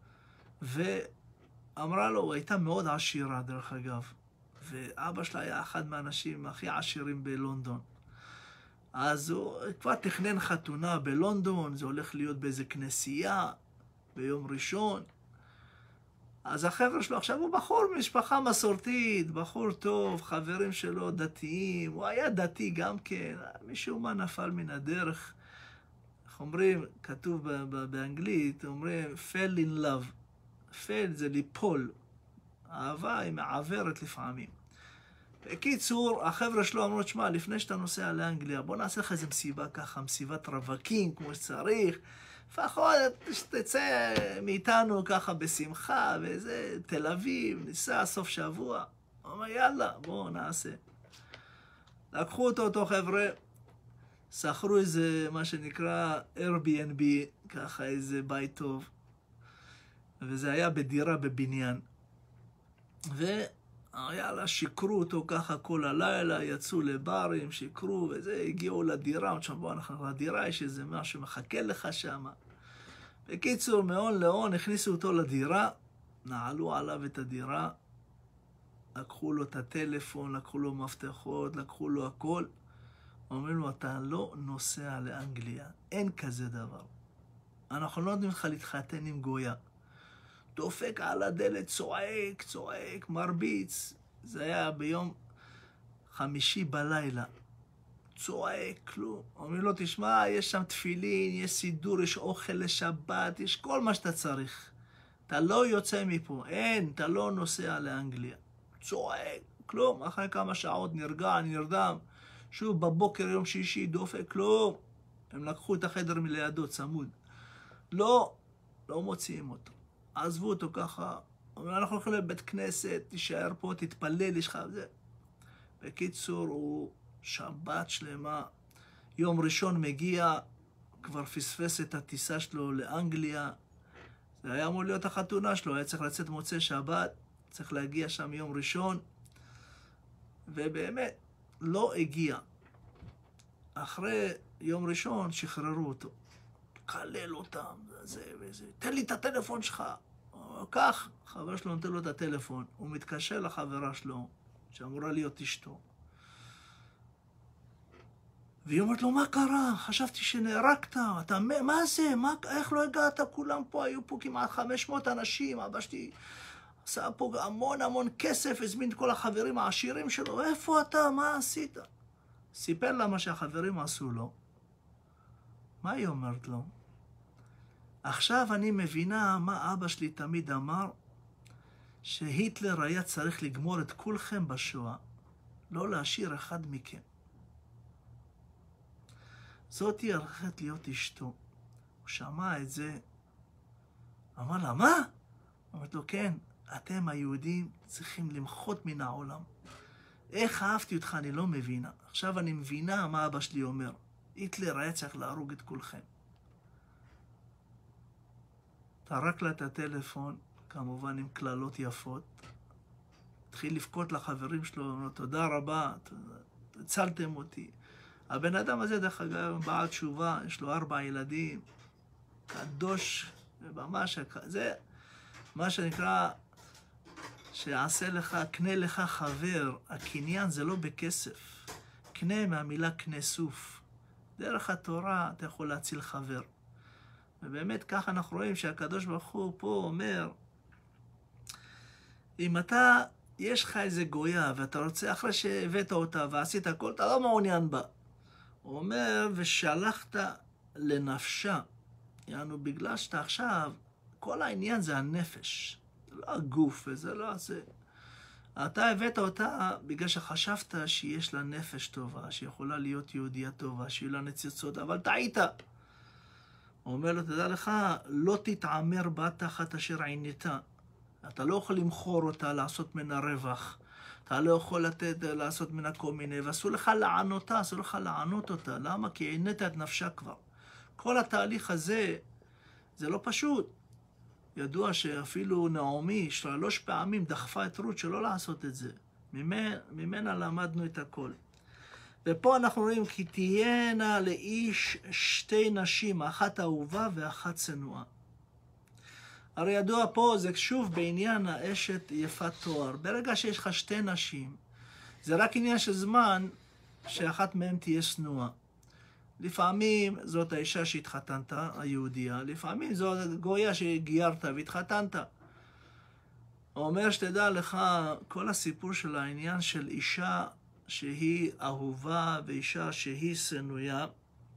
ואמרה לו, הוא הייתה מאוד עשירה דרך אגב, ואבא שלה היה אחד מהאנשים הכי עשירים בלונדון. אז הוא כבר תכנן חתונה בלונדון, זה הולך להיות באיזה כנסייה, ביום ראשון. אז החבר'ה שלו, עכשיו הוא בחור משפחה מסורתית, בחור טוב, חברים שלו דתיים, הוא היה דתי גם כן, משום מה נפל מן הדרך. איך אומרים, כתוב באנגלית, אומרים fell in love. fell זה ליפול, אהבה היא מעברת לפעמים. בקיצור, החבר'ה שלו אמרו, תשמע, לפני שאתה נוסע לאנגליה, בוא נעשה לך איזה מסיבה ככה, מסיבת רווקים כמו שצריך, לפחות שתצא מאיתנו ככה בשמחה, ואיזה תל אביב, ניסע סוף שבוע. הוא אומר, יאללה, בואו נעשה. לקחו אותו חבר'ה, שכרו איזה, מה שנקרא Airbnb, ככה איזה בית טוב, וזה היה בדירה בבניין. ויאללה, שיקרו אותו ככה כל הלילה, יצאו לברים, שיקרו, וזה, הגיעו לדירה, עכשיו בואו, אנחנו לדירה, יש איזה משהו מחכה לך שם. בקיצור, מהון להון, הכניסו אותו לדירה, נעלו עליו את הדירה, לקחו לו את הטלפון, לקחו לו מפתחות, לקחו לו הכל. אומרים לו, אתה לא נוסע לאנגליה, אין כזה דבר. אנחנו לא נותנים לך להתחתן עם גויה. דופק על הדלת, צועק, מרביץ. זה היה ביום חמישי בלילה. צועק, כלום. אומרים לו, תשמע, יש שם תפילין, יש סידור, יש אוכל לשבת, יש כל מה שאתה צריך. אתה לא יוצא מפה, אין, אתה לא נוסע לאנגליה. צועק, כלום. אחרי כמה שעות נרגע, נרדם. שוב, בבוקר יום שישי, דופק, כלום. הם לקחו את החדר מלידו, צמוד. לא מוציאים אותו. עזבו אותו ככה. אנחנו הולכים לבית כנסת, תישאר פה, תתפלל, יש לך זה. בקיצור, הוא שבת שלמה. יום ראשון מגיע, כבר פספס את הטיסה שלו לאנגליה. זה היה אמור להיות החתונה שלו, היה צריך לצאת מוצאי שבת, צריך להגיע שם יום ראשון, ובאמת לא הגיע. אחרי יום ראשון שחררו אותו. קלל אותם, זה וזה, תן לי את הטלפון שלך. כך, חבר שלו נותן לו את הטלפון, הוא מתקשר לחברה שלו, שאמורה להיות אשתו. והיא אומרת לו, מה קרה? חשבתי שנהרקת, אתה, מה זה? איך לא הגעת? כולם פה, היו פה כמעט 500 אנשים, אבא שלי עשה פה המון כסף, הזמין את כל החברים העשירים שלו, איפה אתה? מה עשית? סיפר לה מה שהחברים עשו לו. מה היא אומרת לו? עכשיו אני מבינה מה אבא שלי תמיד אמר, שהיטלר היה צריך לגמור את כולכם בשואה, לא להשאיר אחד מכם. זאת היא הולכת להיות אשתו. הוא שמע את זה, אמר לה, מה? אמרת לו, כן, אתם היהודים צריכים למחות מן העולם. איך אהבתי אותך, אני לא מבינה. עכשיו אני מבינה מה אבא שלי אומר. היטלר היה צריך להרוג את כולכם. טרק לה את הטלפון, כמובן עם כללות יפות. התחיל לבכות לחברים שלו, אמר, תודה רבה, הצלתם אותי. הבן אדם הזה, דרך אגב, בעל תשובה, יש לו 4 ילדים, קדוש, ממש, זה מה שנקרא, שיעשה לך, קנה לך חבר. הקניין זה לא בכסף. קנה מהמילה קנה סוף. דרך התורה אתה יכול להציל חבר. ובאמת ככה אנחנו רואים שהקדוש ברוך הוא פה אומר, אם אתה, יש לך איזה גויה, ואתה רוצה, אחרי שהבאת אותה ועשית הכל, אתה לא מעוניין בה. הוא אומר, ושלחת לנפשה. יענו, בגלל שאתה עכשיו, כל העניין זה הנפש. זה לא הגוף, וזה לא זה. אתה הבאת אותה בגלל שחשבת שיש לה נפש טובה, שיכולה להיות יהודיה טובה, שיהיו לה נציצות, אבל טעית. הוא אומר לו, תדע לך, לא תתעמר בה תחת אשר עיניתה. אתה לא יכול למכור אותה, לעשות ממנה רווח. אתה לא יכול לעשות ממנה כל מיני, ואסור לך לענותה, אסור לך לענות אותה. למה? כי עינית את נפשה כבר. כל התהליך הזה, זה לא פשוט. ידוע שאפילו נעמי 3 פעמים דחפה את רות שלא לעשות את זה. ממנה למדנו את הכל. ופה אנחנו רואים כי תהיינה לאיש 2 נשים, אחת אהובה ואחת צנועה. הרי ידוע פה זה שוב בעניין האשת יפת תואר. ברגע שיש לך 2 נשים, זה רק עניין של זמן שאחת מהן תהיה שנואה. לפעמים זאת האישה שהתחתנת, היהודיה, לפעמים זאת גויה שגיירת והתחתנת. הוא אומר שתדע לך, כל הסיפור של העניין של אישה שהיא אהובה ואישה שהיא שנויה,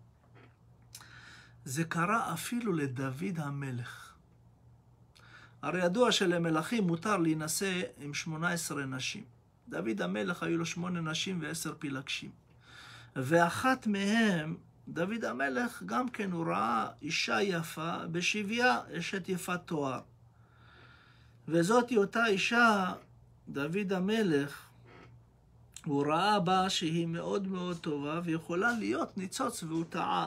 זה קרה אפילו לדוד המלך. הרי ידוע שלמלכים מותר להינשא עם 18 נשים. דוד המלך היו לו 8 נשים ו10 פילגשים. ואחת מהם, דוד המלך, גם כן הוא ראה אישה יפה בשביה, אשת יפת תואר. וזאת היא אותה אישה, דוד המלך, הוא ראה בה שהיא מאוד מאוד טובה ויכולה להיות ניצוץ והוא טעה.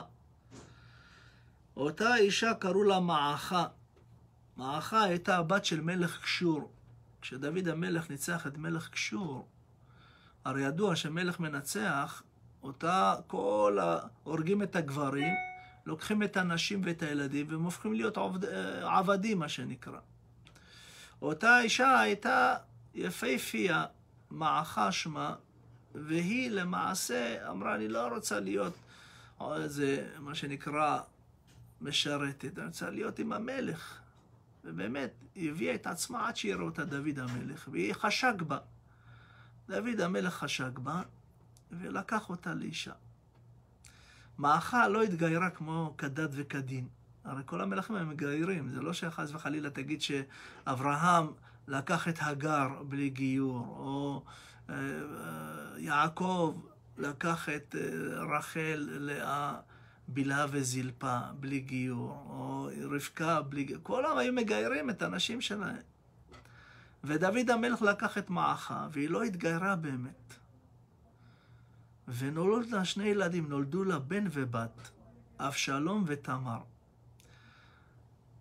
אותה אישה קראו לה מעכה. מעכה הייתה הבת של מלך קשור. כשדוד המלך ניצח את מלך קשור, הרי ידוע שמלך מנצח, אותה כל הורגים את הגברים, לוקחים את הנשים ואת הילדים, והם הופכים להיות עבדים, מה שנקרא. אותה אישה הייתה יפהפייה, מעכה שמה, והיא למעשה אמרה, אני לא רוצה להיות, זה מה שנקרא, משרתת, אני רוצה להיות עם המלך. ובאמת, היא הביאה את עצמה עד שיראו אותה דוד המלך, והיא חשק בה. דוד המלך חשק בה, ולקח אותה לאישה. מעכה לא התגיירה כמו כדת וכדין. הרי כל המלכים הם מגיירים, זה לא שחס וחלילה תגיד שאברהם לקח את הגר בלי גיור, או יעקב לקח את רחל, לאה, בלהה וזלפה בלי גיור, או רבקה בלי גיור. כולם היו מגיירים את הנשים שלהם. ודוד המלך לקח את מעכה, והיא לא התגיירה באמת. ונולדו לה 2 ילדים, נולדו לה בן ובת, אבשלום ותמר.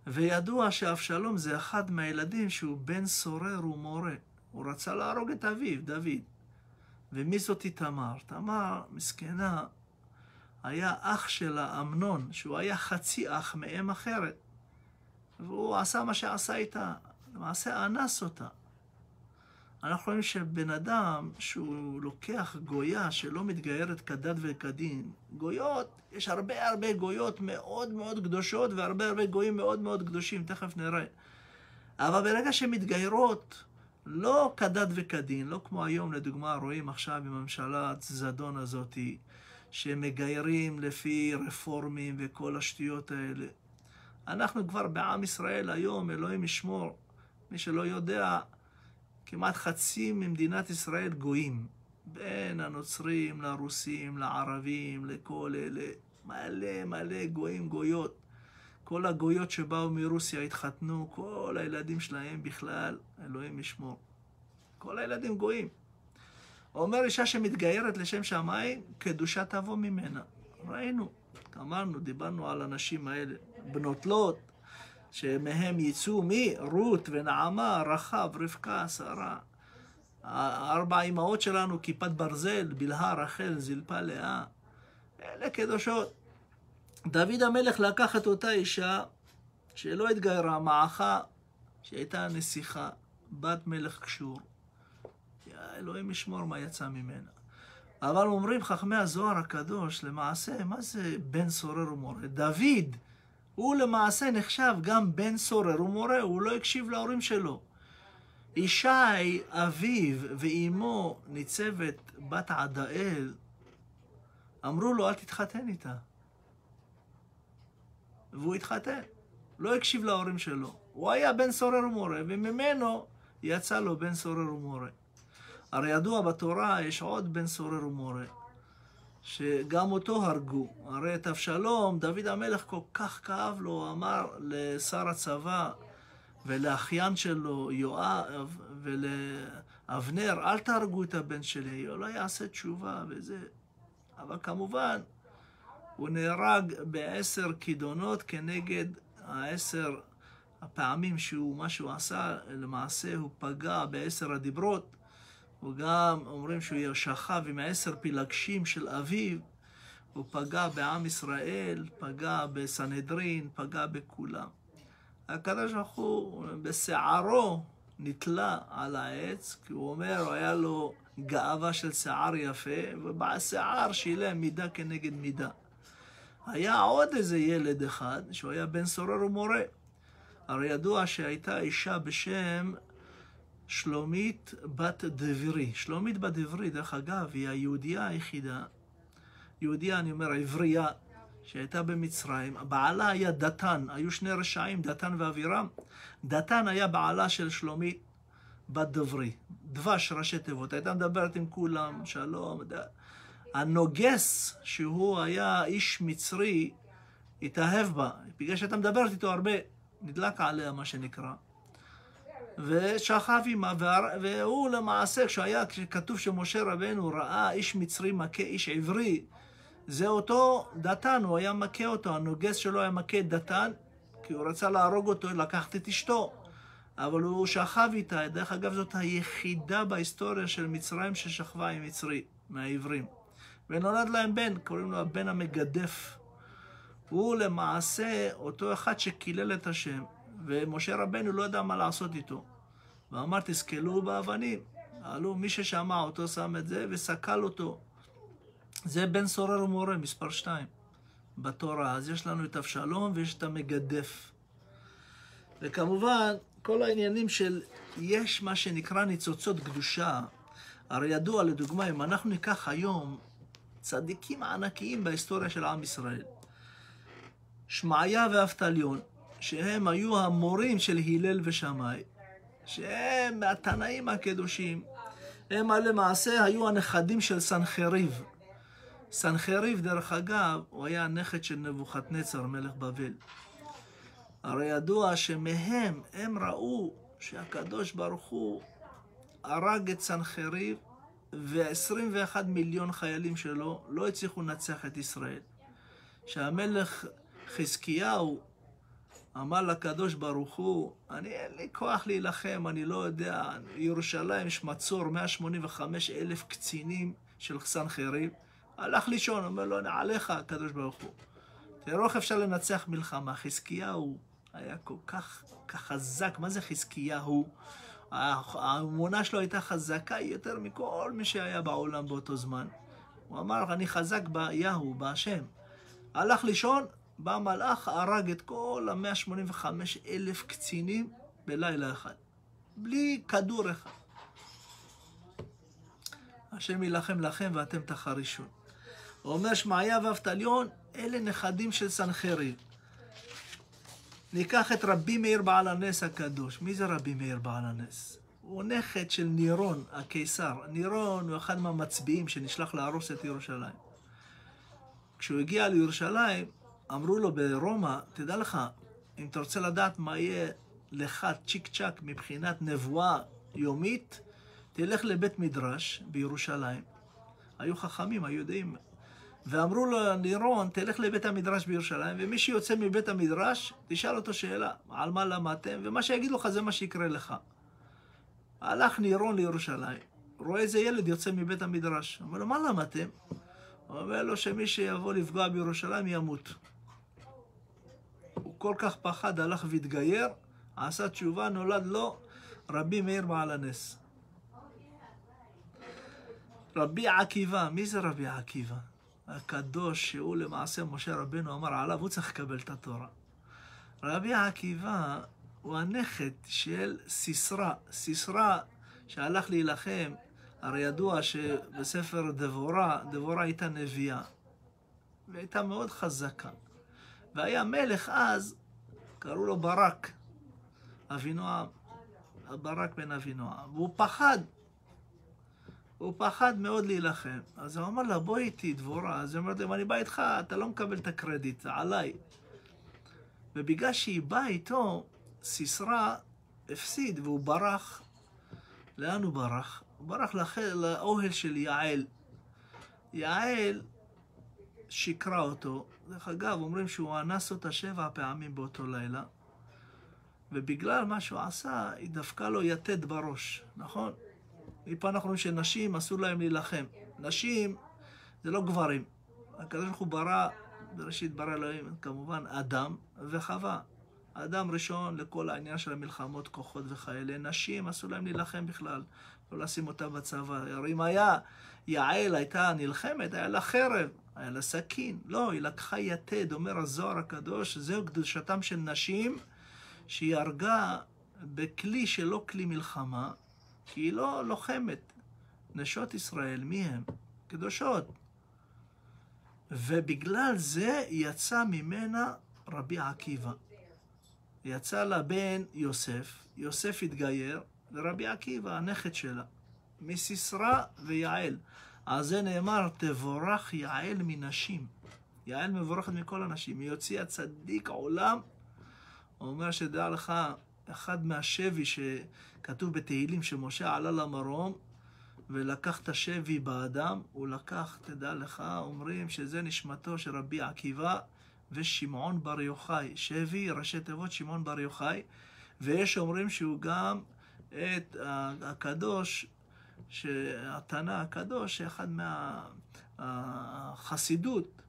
וידוע שאבשלום זה אחד מהילדים שהוא בן סורר ומורה. הוא רצה להרוג את אביו, דוד. ומי זאת תמר? תמר, מסכנה, היה אח שלה, אמנון, שהוא היה חצי אח מאם אחרת. והוא עשה מה שעשה איתה, למעשה אנס אותה. אנחנו רואים שבן אדם שהוא לוקח גויה שלא מתגיירת כדת וכדין, גויות, יש הרבה גויות מאוד מאוד קדושות והרבה גויים מאוד מאוד קדושים, תכף נראה. אבל ברגע שמתגיירות, לא כדת וכדין, לא כמו היום לדוגמה רואים עכשיו עם הממשלה זדון הזאת, שמגיירים לפי רפורמים וכל השטויות האלה. אנחנו כבר בעם ישראל היום, אלוהים ישמור, מי שלא יודע, כמעט חצי ממדינת ישראל גויים, בין הנוצרים לרוסים, לערבים, לכל אלה, מלא גויים, גויות. כל הגויות שבאו מרוסיה התחתנו, כל הילדים שלהם בכלל, אלוהים ישמור. כל הילדים גויים. אומר אישה שמתגיירת לשם שמיים, קדושה תבוא ממנה. ראינו, אמרנו, דיברנו על הנשים האלה, בנות לוט, שמהם יצאו מי? רות ונעמה, רחב, רבקה, שרה. 4 אמהות שלנו, כיפת ברזל, בלהה, רחל, זלפה, לאה. אלה קדושות. דוד המלך לקח את אותה אישה שלא התגיירה, מעכה, שהייתה נסיכה, בת מלך קשור. אלוהים ישמור מה יצא ממנה. אבל אומרים חכמי הזוהר הקדוש, למעשה, מה זה בן סורר ומורה? דוד, הוא למעשה נחשב גם בן סורר ומורה, הוא לא הקשיב להורים שלו. ישי, אביו ואימו ניצבת בת עדאל, אמרו לו, אל תתחתן איתה. והוא התחתן. לא הקשיב להורים שלו. הוא היה בן סורר ומורה, וממנו יצא לו בן סורר ומורה. הרי ידוע בתורה יש עוד בן סורר ומורה, שגם אותו הרגו. הרי את אבשלום, דוד המלך כל כך כאב לו, אמר לשר הצבא ולאחיין שלו, יואב, ולאבנר, אל תהרגו את הבן שלי, הוא לא יעשה תשובה וזה. אבל כמובן, הוא נהרג ב10 כידונות כנגד 10 הפעמים מה שהוא עשה, למעשה הוא פגע ב10 הדיברות, וגם אומרים שהוא שכב עם 10 פילגשים של אביו, הוא פגע בעם ישראל, פגע בסנהדרין, פגע בכולם. הקדוש ברוך הוא בשערו נתלה על העץ, כי הוא אומר, היה לו גאווה של שיער יפה, ובשיער שילם מידה כנגד מידה. היה עוד איזה ילד אחד, שהוא היה בן סורר ומורה. הרי ידוע שהייתה אישה בשם שלומית בת דברי. שלומית בת דברי, דרך אגב, היא היהודייה היחידה, יהודייה, אני אומר, עברייה, שהייתה במצרים. בעלה היה דתן, היו 2 רשעים, דתן ואבירם. דתן היה בעלה של שלומית בת דברי. דבש, ראשי תיבות, הייתה מדברת עם כולם, שלום. הנוגס, שהוא היה איש מצרי, התאהב בה, בגלל שהייתה מדברת איתו הרבה, נדלק עליה מה שנקרא. ושכב עמה, והוא למעשה, כשכתוב שמשה רבנו ראה איש מצרי מכה איש עברי, זה אותו דתן, הוא היה מכה אותו, הנוגס שלו היה מכה דתן, כי הוא רצה להרוג אותו, לקחת את אשתו. אבל הוא שכב איתה, דרך אגב זאת היחידה בהיסטוריה של מצרים ששכבה עם מצרי, מהעברים. ונולד להם בן, קוראים לו הבן המגדף. הוא למעשה אותו אחד שקילל את השם, ומשה רבנו לא ידע מה לעשות איתו. ואמר, תסכלו באבנים. עלו, מי ששמע אותו שם את זה וסקל אותו. זה בן סורר ומורה, מספר 2 בתורה. אז יש לנו את אבשלום ויש את המגדף. וכמובן, כל העניינים של יש מה שנקרא ניצוצות קדושה. הרי ידוע לדוגמה, אם אנחנו ניקח היום צדיקים ענקיים בהיסטוריה של עם ישראל, שמעיה ואבטליון, שהם היו המורים של הלל ושמאי, שהם מהתנאים הקדושים, הם למעשה היו הנכדים של סנחריב. סנחריב, דרך אגב, הוא היה הנכד של נבוכדנצר, מלך בבל. הרי ידוע שמהם הם ראו שהקדוש ברוך הוא הרג את סנחריב, ו21 מיליון חיילים שלו לא הצליחו לנצח את ישראל. שהמלך חזקיהו אמר לקדוש ברוך הוא, אין לי כוח להילחם, אני לא יודע, ירושלים יש מצור, 185,000 קצינים של סנחריב, הלך לישון, אומר לו, עליך הקדוש ברוך הוא. תראו איך אפשר לנצח מלחמה. חזקיהו היה כל כך חזק. מה זה חזקיהו? האמונה שלו הייתה חזקה יותר מכל מי שהיה בעולם באותו זמן. הוא אמר, אני חזק ביהו, בהשם. הלך לישון, בא מלאך, הרג את כל ה-185,000 קצינים בלילה אחד. בלי כדור אחד. השם ילחם לכם ואתם תחרישון. הוא אומר, שמעיה ואבטליון, אלה נכדים של סנחריב. ניקח את רבי מאיר בעל הנס הקדוש. מי זה רבי מאיר בעל הנס? הוא נכד של נירון, הקיסר. נירון הוא אחד מהמצביעים שנשלח להרוס את ירושלים. כשהוא הגיע לירושלים, אמרו לו ברומא, תדע לך, אם אתה רוצה לדעת מה יהיה לך צ'יק צ'ק מבחינת נבואה יומית, תלך לבית מדרש בירושלים. היו חכמים, היו יודעים. ואמרו לו, נירון, תלך לבית המדרש בירושלים, ומי שיוצא מבית המדרש, תשאל אותו שאלה, על מה למדתם, ומה שיגיד לך זה מה שיקרה לך. הלך נירון לירושלים, רואה איזה ילד יוצא מבית המדרש. אומר לו, מה למדתם? הוא אומר לו שמי שיבוא לפגוע בירושלים ימות. הוא כל כך פחד, הלך והתגייר, עשה תשובה, נולד לו רבי מאיר בעל הנס. רבי עקיבא, מי זה רבי עקיבא? הקדוש שהוא למעשה משה רבנו אמר עליו, הוא צריך לקבל את התורה. רבי עקיבא הוא הנכד של סיסרא. סיסרא שהלך להילחם, הרי ידוע שבספר דבורה הייתה נביאה. והייתה מאוד חזקה. והיה מלך אז, קראו לו ברק. אבינועם, ברק בן אבינועם. והוא פחד. הוא פחד מאוד להילחם. אז הוא אמר לה, בוא איתי דבורה. אז הוא אומר לו, אם אני בא איתך, אתה לא מקבל את הקרדיט, זה עליי. ובגלל שהיא באה איתו, סיסרא הפסיד והוא ברח. לאן הוא ברח? הוא ברח לאוהל של יעל. יעל שיקרה אותו. דרך אגב, אומרים שהוא אנס אותה 7 פעמים באותו לילה. ובגלל מה שהוא עשה, היא דפקה לו יתד בראש, נכון? מפה אנחנו רואים שנשים אסור להם להילחם. נשים זה לא גברים. הקדוש ברוך הוא ברא, בראשית ברא אלוהים, כמובן, אדם וחווה. האדם ראשון לכל העניין של המלחמות, כוחות וכאלה. נשים אסור להם להילחם בכלל, לא לשים אותה בצבא. אם היה, יעל הייתה נלחמת, היה לה חרב, היה לה סכין. לא, היא לקחה יתד, אומר הזוהר הקדוש, זהו קדושתם של נשים, שהיא הרגה בכלי שלא כלי מלחמה, כי היא לא לוחמת. נשות ישראל, מי הם? קדושות. ובגלל זה יצא ממנה רבי עקיבא. יצא לה בן יוסף, יוסף התגייר, ורבי עקיבא, הנכד שלה, מסיסרא ויעל. אז זה נאמר, תבורך יעל מנשים. יעל מבורכת מכל הנשים. היא הוציאה צדיק עולם. הוא אומר שדע לך, אחד מהשבי שכתוב בתהילים שמשה עלה למרום, ולקח את השבי באדם, הוא לקח, תדע לך, אומרים שזה נשמתו של רבי עקיבא ושמעון בר יוחאי. שבי, ראשי תיבות שמעון בר יוחאי, ויש אומרים שהוא גם את הקדוש, התנא הקדוש, אחד מהחסידות,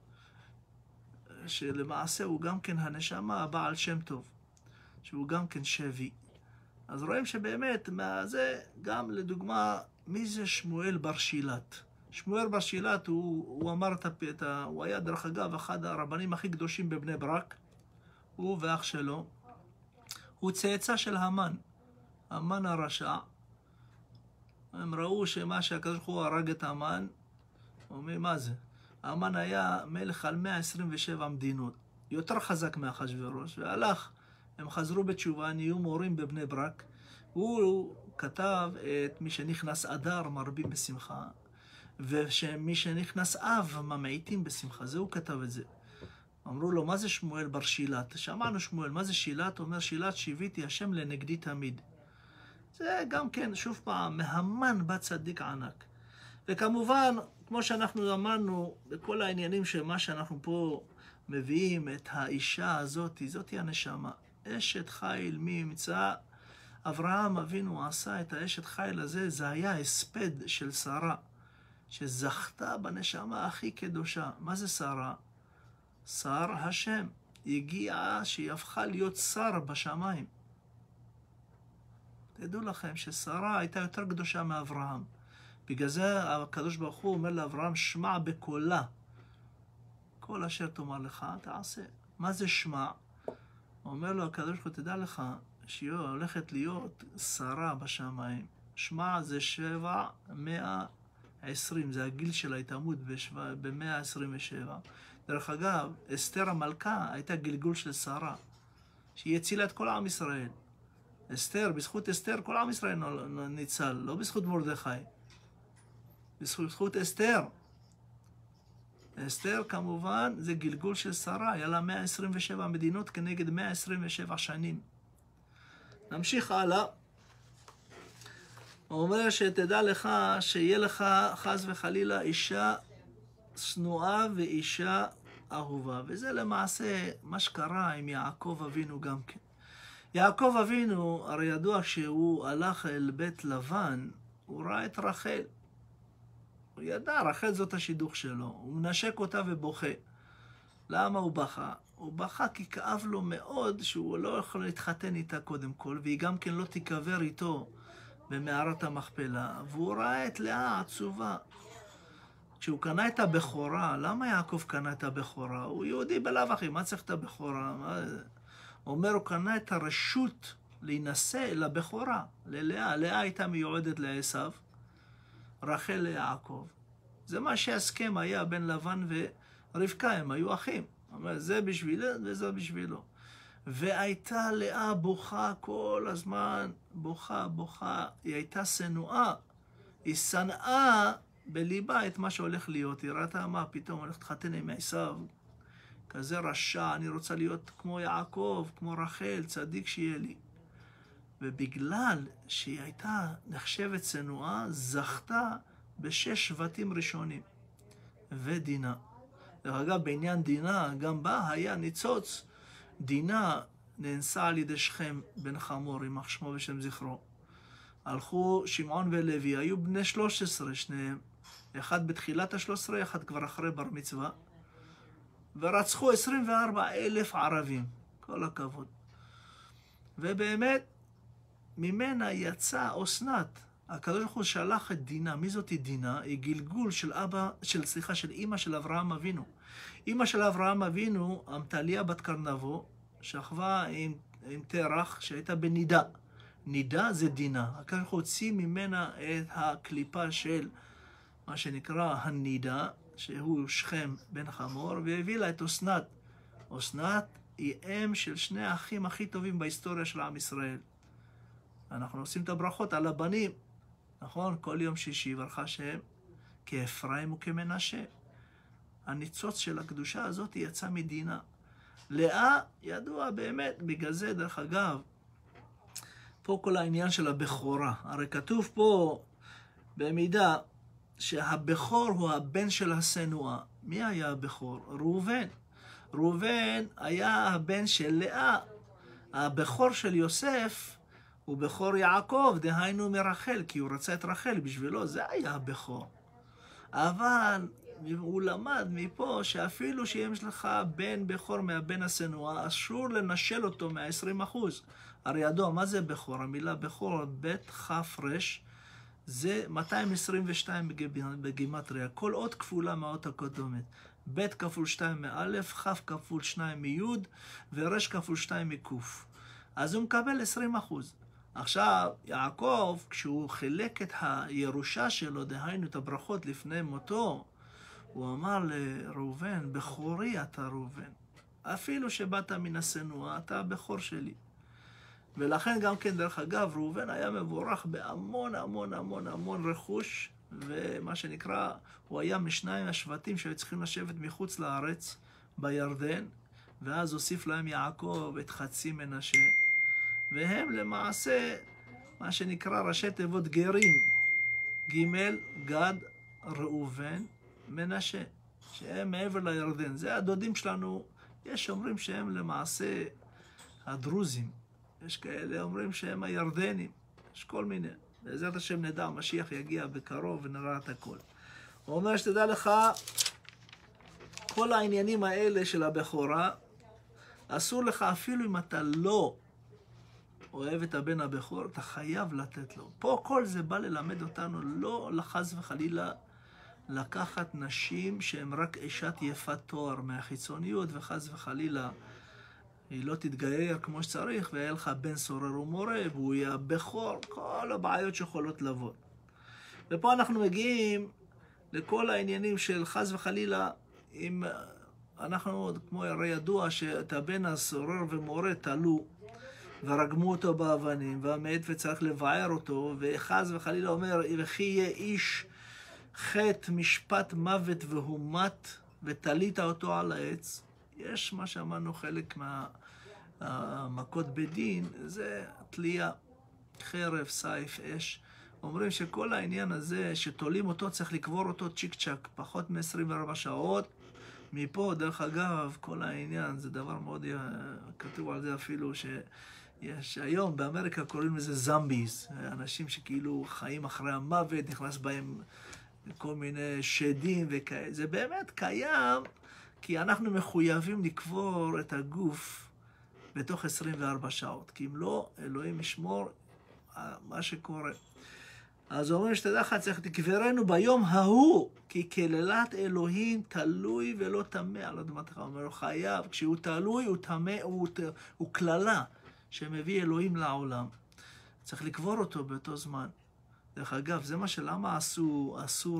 שלמעשה הוא גם כן הנשמה, הבעל שם טוב, שהוא גם כן שבי. אז רואים שבאמת, זה גם לדוגמה, מי זה שמואל בר שילת? שמואל בר שילת, הוא אמר הוא היה דרך אגב אחד הרבנים הכי קדושים בבני ברק, הוא ואח שלו, הוא צאצא של המן, המן הרשע. הם ראו שמה שהקדוש ברוך הוא הרג את המן, אומרים מה זה? המן היה מלך על 127 מדינות, יותר חזק מאחשוורוש, והלך, הם חזרו בתשובה, נהיו מורים בבני ברק. הוא כתב את מי שנכנס אדר מרבים בשמחה, ומי שנכנס אב ממעיטים בשמחה. זה הוא כתב את זה. אמרו לו, מה זה שמואל בר שילת? שמענו שמואל, מה זה שילת? אומר, שילת שיביתי השם לנגדי תמיד. זה גם כן, שוב פעם, מהמן בא צדיק ענק. וכמובן, כמו שאנחנו אמרנו, בכל העניינים שמה שאנחנו פה מביאים, את האישה הזאת, זאת היא הנשמה. אשת חיל מי ימצא. אברהם אבינו עשה את האשת חיל הזה, זה היה הספד של שרה, שזכתה בנשמה הכי קדושה. מה זה שרה? שר השם. הגיעה שהיא הפכה להיות שר בשמיים. תדעו לכם ששרה הייתה יותר קדושה מאברהם. בגלל זה הקדוש ברוך הוא אומר לאברהם, שמע בקולה. כל אשר תאמר לך, תעשה. מה זה שמע? אומר לו הקדוש ברוך הוא, תדע לך שהיא הולכת להיות שרה בשמיים. שמע זה 720, זה הגיל של ההתעמות ב-127. דרך אגב, אסתר המלכה הייתה גלגול של שרה, שהיא הצילה את כל עם ישראל. אסתר, בזכות אסתר כל עם ישראל ניצל, לא בזכות מרדכי. בזכות אסתר. אסתר כמובן זה גלגול של שרה, היה לה 127 מדינות כנגד 127 שנים. נמשיך הלאה. הוא אומר שתדע לך שיהיה לך חס וחלילה אישה שנואה ואישה אהובה. וזה למעשה מה שקרה עם יעקב אבינו גם כן. יעקב אבינו, הרי ידוע שהוא הלך אל בית לבן, הוא ראה את רחל. הוא ידע, רחל זאת השידוך שלו. הוא מנשק אותה ובוכה. למה הוא בכה? הוא בכה כי כאב לו מאוד שהוא לא יכול להתחתן איתה קודם כל, והיא גם כן לא תיקבר איתו במערת המכפלה. והוא ראה את לאה עצובה. כשהוא קנה את הבכורה, למה יעקב קנה את הבכורה? הוא יהודי בלאו הכי, מה צריך את הבכורה? הוא אומר, הוא קנה את הרשות להינשא לבכורה, ללאה. לאה הייתה מיועדת לעשיו, רחל ליעקב. זה מה שהסכם היה בין לבן ורבקה, הם היו אחים. אומר, זה בשבילה וזה בשבילו. והייתה לאה בוכה כל הזמן, בוכה. היא הייתה שנואה. היא שנאה בליבה את מה שהולך להיות. היא ראתה מה, פתאום הולכת להתחתן עם עשיו. כזה רשע, אני רוצה להיות כמו יעקב, כמו רחל, צדיק שיהיה לי. ובגלל שהיא הייתה נחשבת שנואה, זכתה בשש שבטים ראשונים. ודינה. דרך אגב, בעניין דינה, גם בה היה ניצוץ. דינה נאנסה על ידי שכם בן חמור, יימח שמו ושם זכרו. הלכו שמעון ולוי, היו בני 13 שניהם. אחד בתחילת ה-13, אחד כבר אחרי בר מצווה. ורצחו 24,000 ערבים. כל הכבוד. ובאמת, ממנה יצא אסנת. הקדוש ברוך הוא שלח את דינה. מי זאת דינה? היא גלגול של אמא של אברהם אבינו. אמא של אברהם אבינו, אמתליה בת קרנבו, שכבה עם תרח שהייתה בנידה. נידה זה דינה. הקדוש ברוך הוא הוציא ממנה את הקליפה של מה שנקרא הנידה, שהוא שכם בן חמור, והביא לה את אסנת. אסנת היא אם של שני האחים הכי טובים בהיסטוריה של עם ישראל. אנחנו עושים את הברכות על הבנים, נכון? כל יום שישי ברכה שם כאפרים וכמנשה. הניצוץ של הקדושה הזאת יצא מדינה. לאה ידוע באמת, בגלל זה דרך אגב, פה כל העניין של הבכורה. הרי כתוב פה במידה שהבכור הוא הבן של השנואה. מי היה הבכור? ראובן. ראובן היה הבן של לאה. הבכור של יוסף הוא בכור יעקב, דהיינו מרחל, כי הוא רצה את רחל בשבילו, זה היה הבכור. אבל הוא למד מפה שאפילו שיש לך בן בכור מהבן השנואה, אסור לנשל אותו מה-20%. הרי ידוע, מה זה בכור? המילה בכור, בית חף רש, זה 222 בגימטריה, כל אות כפולה מהאות הקודמת. בית כפול 2 מאלף, חף כפול 2 מיוד, ורש כפול 2 מקוף. אז הוא מקבל 20%. עכשיו, יעקב, כשהוא חילק את הירושה שלו, דהיינו את הברכות לפני מותו, הוא אמר לראובן, בכורי אתה ראובן. אפילו שבאת מן השנואה, אתה הבכור שלי. ולכן גם כן, דרך אגב, ראובן היה מבורך בהמון המון רכוש, ומה שנקרא, הוא היה משניים השבטים שהיו צריכים לשבת מחוץ לארץ, בירדן, ואז הוסיף להם יעקב את חצי מנשה. והם למעשה, מה שנקרא ראשי תיבות גרים, ג' גד, ראובן, מנשה, שהם מעבר לירדן. זה הדודים שלנו, יש אומרים שהם למעשה הדרוזים. יש כאלה אומרים שהם הירדנים. יש כל מיני. בעזרת השם נדע, המשיח יגיע בקרוב ונראה את הכל. הוא אומר שתדע לך, כל העניינים האלה של הבכורה, אסור לך אפילו אם אתה לא אוהב את הבן הבכור, אתה חייב לתת לו. פה כל זה בא ללמד אותנו לא לחס וחלילה לקחת נשים שהן רק אישת יפת תואר מהחיצוניות, וחס וחלילה היא לא תתגייר כמו שצריך, ויהיה לך בן סורר ומורה, והוא יהיה בכור, כל הבעיות שיכולות לבוא. ופה אנחנו מגיעים לכל העניינים של חס וחלילה, אם אנחנו, כמו הרי ידוע, שאת הבן הסורר ומורה תלו, ורגמו אותו באבנים, והמת וצריך לבער אותו, וחס וחלילה אומר, וכי יהיה איש חטא משפט מוות והומת, ותלית אותו על העץ. יש מה שאמרנו חלק מהמכות בדין, זה תלייה, חרב, סייף, אש. אומרים שכל העניין הזה, שתולים אותו, צריך לקבור אותו צ'יק צ'ק, פחות מ-24 שעות. מפה, דרך אגב, כל העניין, זה דבר מאוד, כתוב על זה אפילו יש היום באמריקה קוראים לזה זמביז, אנשים שכאילו חיים אחרי המוות, נכנס בהם כל מיני שדים וכאלה. זה באמת קיים, כי אנחנו מחויבים לקבור את הגוף בתוך 24 שעות, כי אם לא, אלוהים ישמור מה שקורה. אז הוא אומר שתדע לך, צריך תקברנו ביום ההוא, כי כללת אלוהים תלוי ולא טמא על אדמתך. הוא אומר לו חייב, כשהוא תלוי הוא טמא, הוא כללה שמביא אלוהים לעולם. צריך לקבור אותו באותו זמן. דרך אגב, זה מה שלמה עשו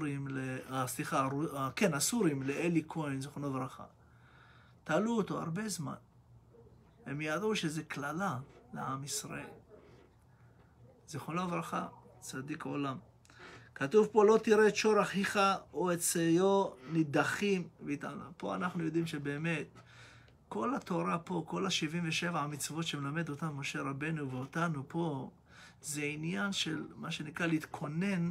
אסורים לאלי כהן, זכרונו ברכה. תעלו אותו הרבה זמן. הם ידעו שזה כללה לעם ישראל. זכרונו ברכה, צדיק עולם. כתוב פה, לא תראה את שור אחיך או את שאיו נידחים. פה אנחנו יודעים שבאמת, כל התורה פה, כל ה-77 המצוות שמלמד אותנו משה רבנו ואותנו פה, זה עניין של מה שנקרא להתכונן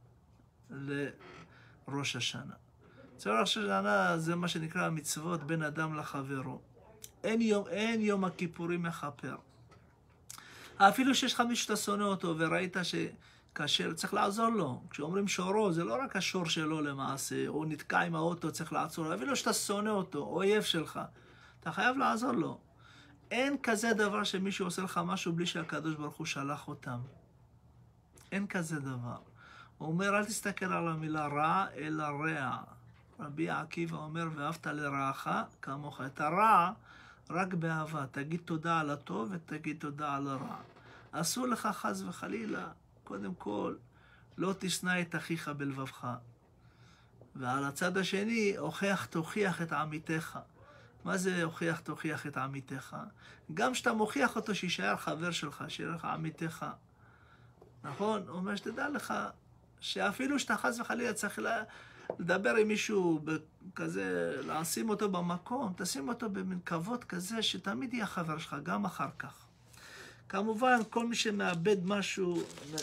לראש השנה. ראש השנה זה מה שנקרא המצוות בין אדם לחברו. אין יום הכיפורים מכפר. אפילו שיש לך מישהו שאתה שונא אותו וראית שכאשר צריך לעזור לו. כשאומרים שורו, זה לא רק השור שלו למעשה, הוא נתקע עם האוטו, צריך לעצור. אפילו שאתה שונא אותו, אויב שלך, אתה חייב לעזור לו. אין כזה דבר שמישהו עושה לך משהו בלי שהקדוש ברוך הוא שלח אותם. אין כזה דבר. הוא אומר, אל תסתכל על המילה רע, אלא רע. רבי עקיבא אומר, ואהבת לרעך כמוך. את הרע רק באהבה. תגיד תודה על הטוב ותגיד תודה על הרע. אסור לך חס וחלילה, קודם כל, לא תשנא את אחיך בלבבך. ועל הצד השני, תוכיח את עמיתך. מה זה הוכיח תוכיח את עמיתך? גם שאתה מוכיח אותו שישאר חבר שלך, שיהיה לך עמיתך. נכון? הוא אומר שתדע לך שאפילו שאתה חס וחלילה צריך לדבר עם מישהו כזה, לשים אותו במקום, תשים אותו במין כבוד כזה שתמיד יהיה חבר שלך, גם אחר כך. כמובן, כל מי שמאבד משהו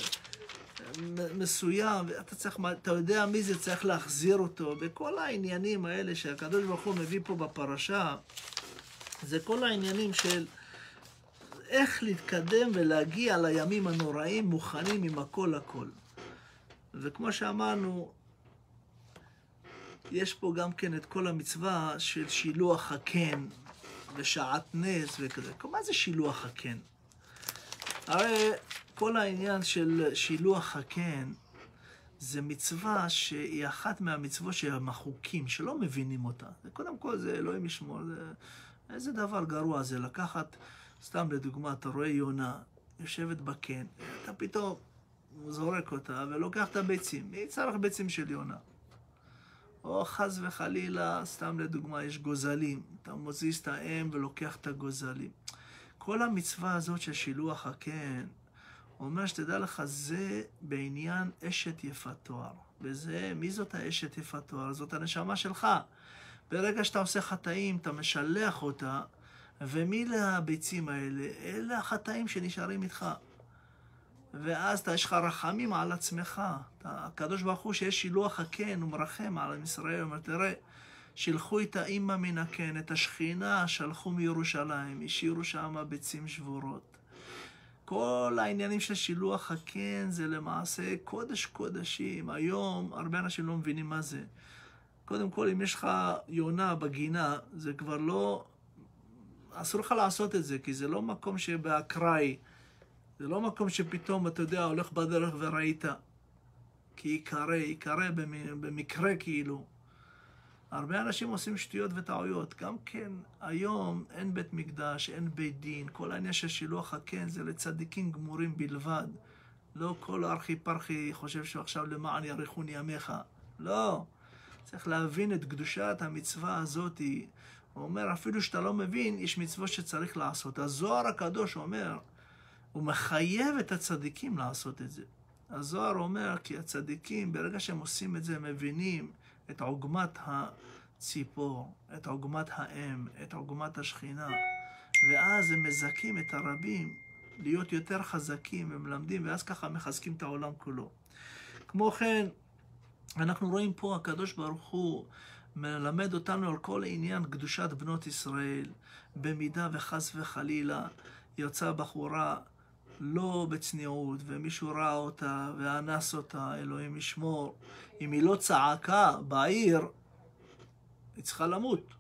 מסוים, אתה יודע מי זה, צריך להחזיר אותו. בכל העניינים האלה שהקדוש ברוך הוא מביא פה בפרשה, זה כל העניינים של איך להתקדם ולהגיע לימים הנוראים מוכנים עם הכל. וכמו שאמרנו, יש פה גם כן את כל המצווה של שילוח הקן ושעת נס וכזה. מה זה שילוח הקן? הרי כל העניין של שילוח הקן זה מצווה שהיא אחת מהמצוות שהם החוקים, שלא מבינים אותה. קודם כל זה אלוהים ישמור, איזה דבר גרוע זה לקחת, סתם לדוגמה, אתה רואה יונה יושבת בקן, אתה פתאום זורק אותה ולוקח את הביצים. מי צריך ביצים של יונה? או חס וחלילה, סתם לדוגמה, יש גוזלים, אתה מוזיז את האם ולוקח את הגוזלים. כל המצווה הזאת של שילוח הקן, הוא אומר שתדע לך, זה בעניין אשת יפת תואר. וזה, מי זאת האשת יפת תואר? זאת הנשמה שלך. ברגע שאתה עושה חטאים, אתה משלח אותה, ומי לביצים האלה? אלה החטאים שנשארים איתך. ואז יש לך רחמים על עצמך. הקדוש ברוך הוא שיש שילוח הקן, הוא מרחם על עם ישראל, הוא אומר, תראה, שילחו את האמא מן הקן, את השכינה שלחו מירושלים, השאירו שם ביצים שבורות. כל העניינים של שילוח הקן זה למעשה קודש קודשים. היום הרבה אנשים לא מבינים מה זה. קודם כל, אם יש לך יונה בגינה, זה כבר לא... אסור לך לעשות את זה, כי זה לא מקום שבאקראי. זה לא מקום שפתאום, אתה יודע, הולך בדרך וראית. כי יקרה במקרה כאילו. הרבה אנשים עושים שטויות וטעויות. גם כן, היום אין בית מקדש, אין בית דין. כל העניין של שילוח הקן זה לצדיקים גמורים בלבד. לא כל ארכי פרחי חושב שעכשיו למען יאריכון ימיך. לא. צריך להבין את קדושת המצווה הזאת. הוא אומר, אפילו שאתה לא מבין, יש מצוות שצריך לעשות. הזוהר הקדוש אומר, הוא מחייב את הצדיקים לעשות את זה. הזוהר אומר, כי הצדיקים, ברגע שהם עושים את זה, הם מבינים את עוגמת הציפור, את עוגמת האם, את עוגמת השכינה. ואז הם מזכים את הרבים להיות יותר חזקים, הם מלמדים, ואז ככה מחזקים את העולם כולו. כמו כן, אנחנו רואים פה, הקדוש ברוך הוא מלמד אותנו על כל עניין קדושת בנות ישראל, במידה וחס וחלילה יוצאה בחורה לא בצניעות, ומישהו ראה אותה ואנס אותה, אלוהים ישמור. אם היא לא צעקה בעיר, היא צריכה למות.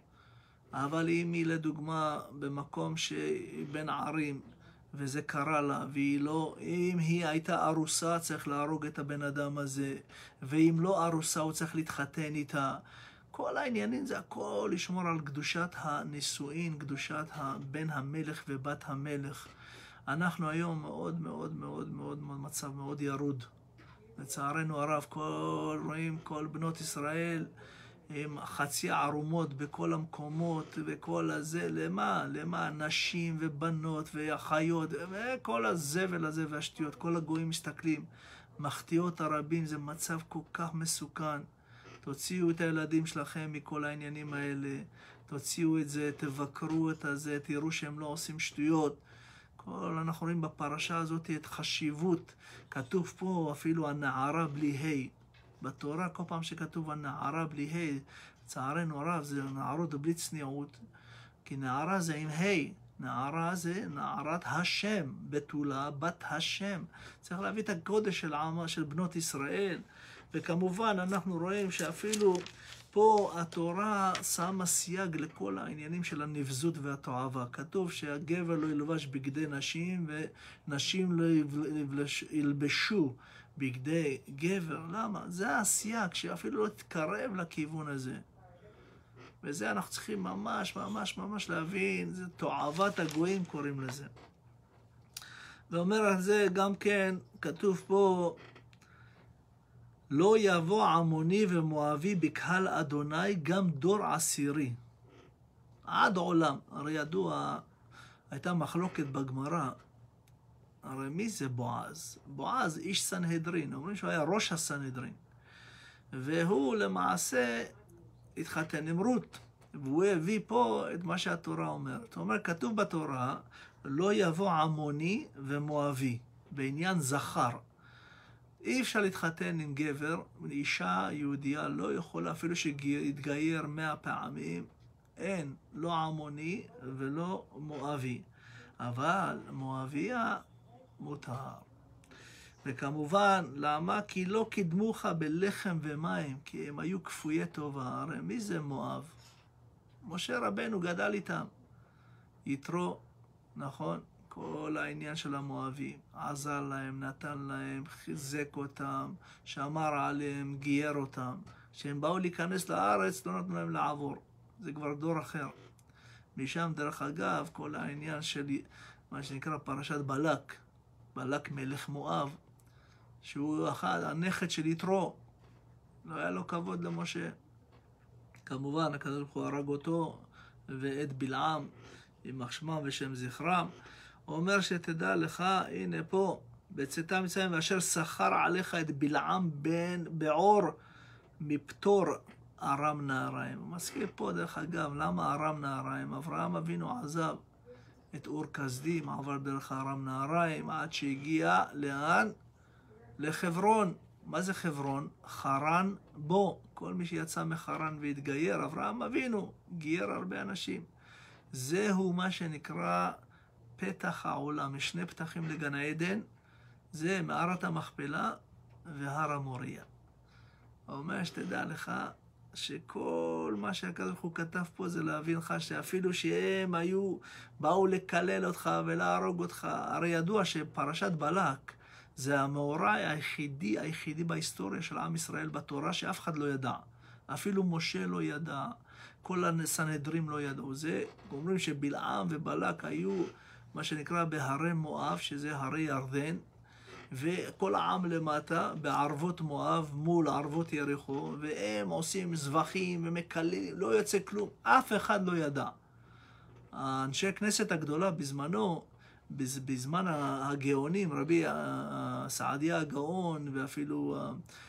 אבל אם היא לדוגמה במקום שבין ערים, וזה קרה לה, והיא לא, אם היא הייתה ארוסה, צריך להרוג את הבן אדם הזה, ואם לא ארוסה, הוא צריך להתחתן איתה. כל העניינים זה הכל לשמור על קדושת הנישואין, קדושת בן המלך ובת המלך. אנחנו היום מאוד מאוד מאוד מאוד מצב מאוד ירוד. לצערנו הרב, רואים כל בנות ישראל עם חצי ערומות בכל המקומות וכל הזה. למה? נשים ובנות ואחיות וכל הזבל הזה והשטויות. כל הגויים מסתכלים. מחטיאות הרבים, זה מצב כל כך מסוכן. תוציאו את הילדים שלכם מכל העניינים האלה. תוציאו את זה, תבקרו את זה, תראו שהם לא עושים שטויות. אנחנו רואים בפרשה הזאת את חשיבות. כתוב פה אפילו הנערה בלי ה'. בתורה כל פעם שכתוב הנערה בלי ה', צערנו הרב, זה נערות בלי צניעות. כי נערה זה עם ה'. נערה זה נערת השם, בתולה, בת השם. צריך להביא את הקודש של העם, של בנות ישראל. וכמובן אנחנו רואים שאפילו פה התורה שמה סייג לכל העניינים של הנבזות והתועבה. כתוב שהגבר לא ילבש בגדי נשים, ונשים לא ילבשו בגדי גבר. למה? זה הסייג שאפילו לא תקרב לכיוון הזה. וזה אנחנו צריכים ממש ממש ממש להבין, זה תועבת הגויים קוראים לזה. ואומר על זה גם כן, כתוב פה, לא יבוא עמוני ומואבי בקהל אדוני גם דור עשירי. עד עולם. הרי ידוע, הייתה מחלוקת בגמרא. הרי מי זה בועז? בועז איש סנהדרין. אומרים שהוא היה ראש הסנהדרין. והוא למעשה התחתן עם רות. והוא הביא פה את מה שהתורה אומרת. זאת אומרת, כתוב בתורה, לא יבוא עמוני ומואבי. בעניין זכר. אי אפשר להתחתן עם גבר, אישה יהודייה לא יכולה, אפילו שיתגייר 100 פעמים, אין, לא עמוני ולא מואבי. אבל מואביה מותר. וכמובן, למה? כי לא קידמוך בלחם ומים, כי הם היו כפויי טובה. הרי מי זה מואב? משה רבנו גדל איתם. יתרו, נכון? כל העניין של המואבים, עזר להם, נתן להם, חיזק אותם, שמר עליהם, גייר אותם. כשהם באו להיכנס לארץ, לא נתנו להם לעבור. זה כבר דור אחר. משם, דרך אגב, כל העניין של מה שנקרא פרשת בלק, בלק מלך מואב, שהוא אחד, הנכד של יתרו. לא היה לו כבוד למשה. כמובן, הקדוש ברוך הוא הרג אותו, ואת בלעם, יימח שמם ושם זכרם. הוא אומר שתדע לך, הנה פה, בצאתם מצרים, ואשר שכר עליך את בלעם בן בעור מפטור ארם נהריים. הוא מזכיר פה, דרך אגב, למה ארם נהריים? אברהם אבינו עזב את אור כסדים, עבר דרך ארם נהריים, עד שהגיע לאן? לחברון. מה זה חברון? חרן בו. כל מי שיצא מחרן והתגייר, אברהם אבינו, גייר הרבה אנשים. זהו מה שנקרא פתח העולם. יש שני פתחים לגן העדן, זה מערת המכפלה והר המוריה. הוא אומר שתדע לך שכל מה שהקדוש ברוך הוא כתב פה זה להבין לך שאפילו שהם באו לקלל אותך ולהרוג אותך, הרי ידוע שפרשת בלק זה המאורע היחידי בהיסטוריה של עם ישראל בתורה שאף אחד לא ידע. אפילו משה לא ידע, כל הסנהדרים לא ידעו. זה אומרים שבלעם ובלק היו מה שנקרא בהרי מואב, שזה הרי ירדן, וכל העם למטה בערבות מואב מול ערבות יריחו, והם עושים זבחים ומקללים, לא יוצא כלום, אף אחד לא ידע. האנשי הכנסת הגדולה בזמנו, בזמן הגאונים, רבי סעדיה הגאון ואפילו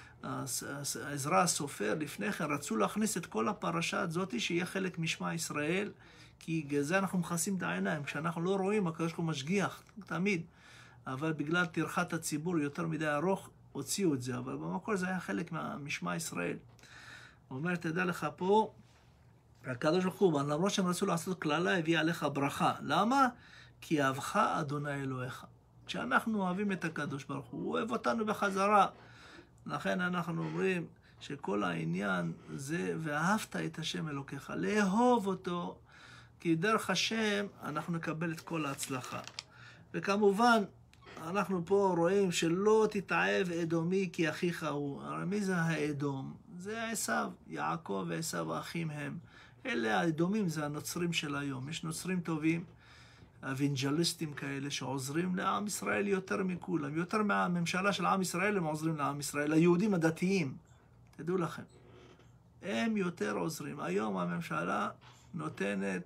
עזרא הסופר לפני כן, רצו להכניס את כל הפרשה הזאת שיהיה חלק משמע ישראל, כי זה אנחנו מכסים את העיניים, כשאנחנו לא רואים, הקדוש ברוך הוא משגיח, תמיד. אבל בגלל טרחת הציבור יותר מדי ארוך, הוציאו את זה, אבל במקור זה היה חלק משמע ישראל. הוא אומר, תדע לך פה, הקדוש ברוך הוא, למרות שהם רצו לעשות כללה, הביא עליך ברכה. למה? כי אהבך אדוני אלוהיך. כשאנחנו אוהבים את הקדוש ברוך הוא אוהב אותנו בחזרה. לכן אנחנו אומרים שכל העניין זה, ואהבת את השם אלוקיך, לאהוב אותו, כי דרך השם אנחנו נקבל את כל ההצלחה. וכמובן, אנחנו פה רואים שלא תתעב אדומי כי אחיך הוא. הרי מי זה האדום? זה עשיו, יעקב ועשיו האחים הם. אלה האדומים, זה הנוצרים של היום. יש נוצרים טובים, אבנג'ליסטים כאלה שעוזרים לעם ישראל יותר מכולם. יותר מהממשלה של עם ישראל הם עוזרים לעם ישראל. היהודים הדתיים, תדעו לכם, הם יותר עוזרים. היום הממשלה נותנת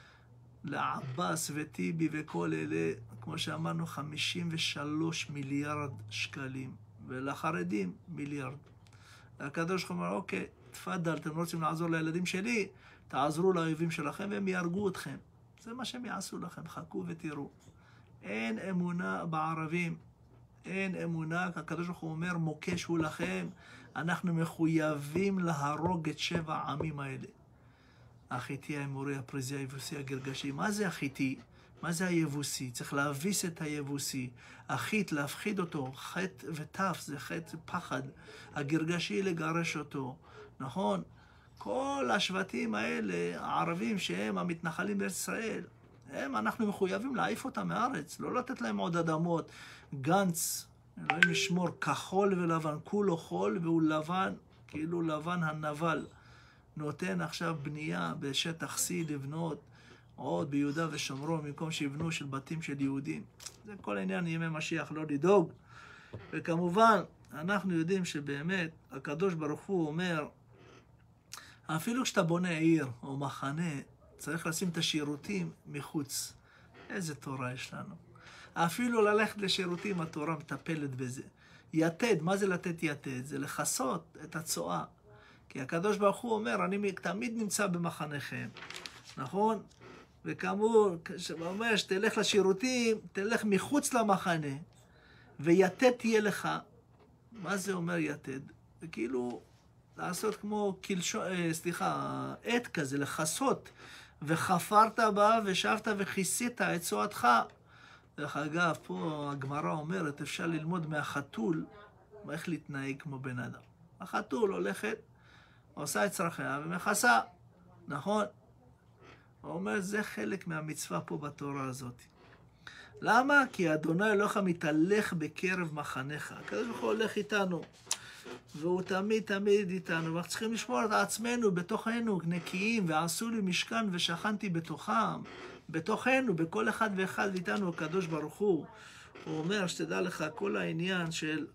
לעבאס וטיבי וכל אלה, כמו שאמרנו, 53 מיליארד שקלים, ולחרדים מיליארד. הקדוש ברוך הוא אומר, אוקיי, תפדל, אתם רוצים לעזור לילדים שלי, תעזרו לאויבים שלכם והם יהרגו אתכם. זה מה שהם יעשו לכם, חכו ותראו. אין אמונה בערבים, אין אמונה, הקדוש ברוך הוא אומר, מוקש הוא לכם, אנחנו מחויבים להרוג את 7 העמים האלה. החיתי, האמורי, הפריזי, היבוסי, הגרגשי. מה זה החיתי? מה זה היבוסי? צריך להביס את היבוסי. החית, להפחיד אותו. חטא וטף, זה חטא, פחד. הגרגשי, לגרש אותו. נכון? כל השבטים האלה, הערבים שהם המתנחלים בארץ ישראל, אנחנו מחויבים להעיף אותם מארץ, לא לתת להם עוד אדמות. גנץ, אלוהים ישמור, כחול ולבן, כולו חול, והוא לבן, כאילו לבן הנבל. נותן עכשיו בנייה בשטח C לבנות עוד ביהודה ושומרון, במקום שיבנו של בתים של יהודים. זה כל העניין ימי משיח, לא לדאוג. וכמובן, אנחנו יודעים שבאמת הקדוש ברוך הוא אומר, אפילו כשאתה בונה עיר או מחנה, צריך לשים את השירותים מחוץ. איזה תורה יש לנו. אפילו ללכת לשירותים, התורה מטפלת בזה. יתד, מה זה לתת יתד? זה לחסות את הצועה. כי הקדוש ברוך הוא אומר, אני תמיד נמצא במחניכם, נכון? וכאמור, כשהוא אומר שתלך לשירותים, תלך מחוץ למחנה, ויתד תהיה לך. מה זה אומר יתד? זה כאילו לעשות כמו עט כזה, לחסות, וחפרת בה ושבת וכיסית את צועתך. דרך אגב, פה הגמרא אומרת, אפשר ללמוד מהחתול, איך להתנהג כמו בן אדם. החתול הולכת, עושה את צרכיה ומכסה, נכון? הוא אומר, זה חלק מהמצווה פה בתורה הזאת. למה? כי אדוני אלוהיך מתהלך בקרב מחניך. הקדוש ברוך הוא הולך איתנו, והוא תמיד איתנו, ואנחנו צריכים לשמור את עצמנו בתוכנו, נקיים, ועשו לי משכן ושכנתי בתוכם, בתוכנו, בכל אחד ואחד איתנו, הקדוש ברוך הוא. הוא אומר, שתדע לך, כל העניין של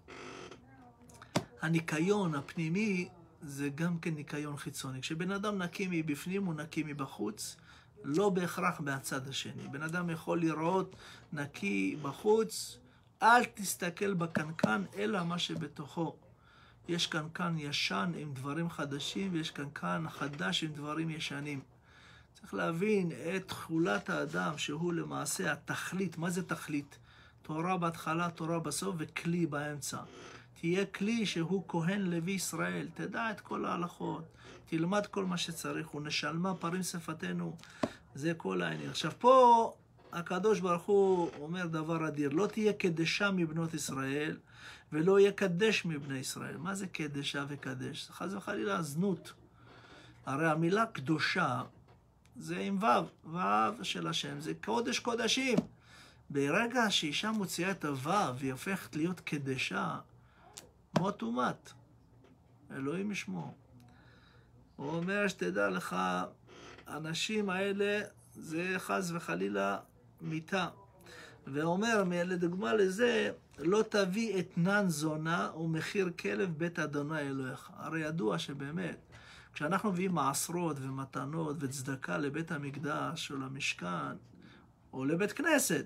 הניקיון הפנימי, זה גם כן ניקיון חיצוני. כשבן אדם נקי מבפנים, הוא נקי מבחוץ, לא בהכרח מהצד השני. בן אדם יכול לראות נקי בחוץ, אל תסתכל בקנקן, אלא מה שבתוכו. יש קנקן ישן עם דברים חדשים, ויש קנקן חדש עם דברים ישנים. צריך להבין את תכולת האדם, שהוא למעשה התכלית. מה זה תכלית? תורה בהתחלה, תורה בסוף, וכלי באמצע. תהיה כלי שהוא כהן לוי ישראל, תדע את כל ההלכות, תלמד כל מה שצריך, ונשלמה פרים שפתנו, זה כל העניין. עכשיו פה הקדוש ברוך הוא אומר דבר אדיר, לא תהיה קדשה מבנות ישראל, ולא יהיה קדש מבני ישראל. מה זה קדשה וקדש? חס וחלילה זנות. הרי המילה קדושה זה עם וו, וו של השם, זה קודש קודשים. ברגע שאישה מוציאה את הוו והיא הופכת להיות קדשה, מות ומת. אלוהים ישמור. הוא אומר שתדע לך, האנשים האלה זה חס וחלילה מיתה. ואומר, לדוגמה לזה, לא תביא אתנן זונה ומחיר כלב בית אדוני אלוהיך. הרי ידוע שבאמת, כשאנחנו מביאים מעשרות ומתנות וצדקה לבית המקדש או למשכן או לבית כנסת,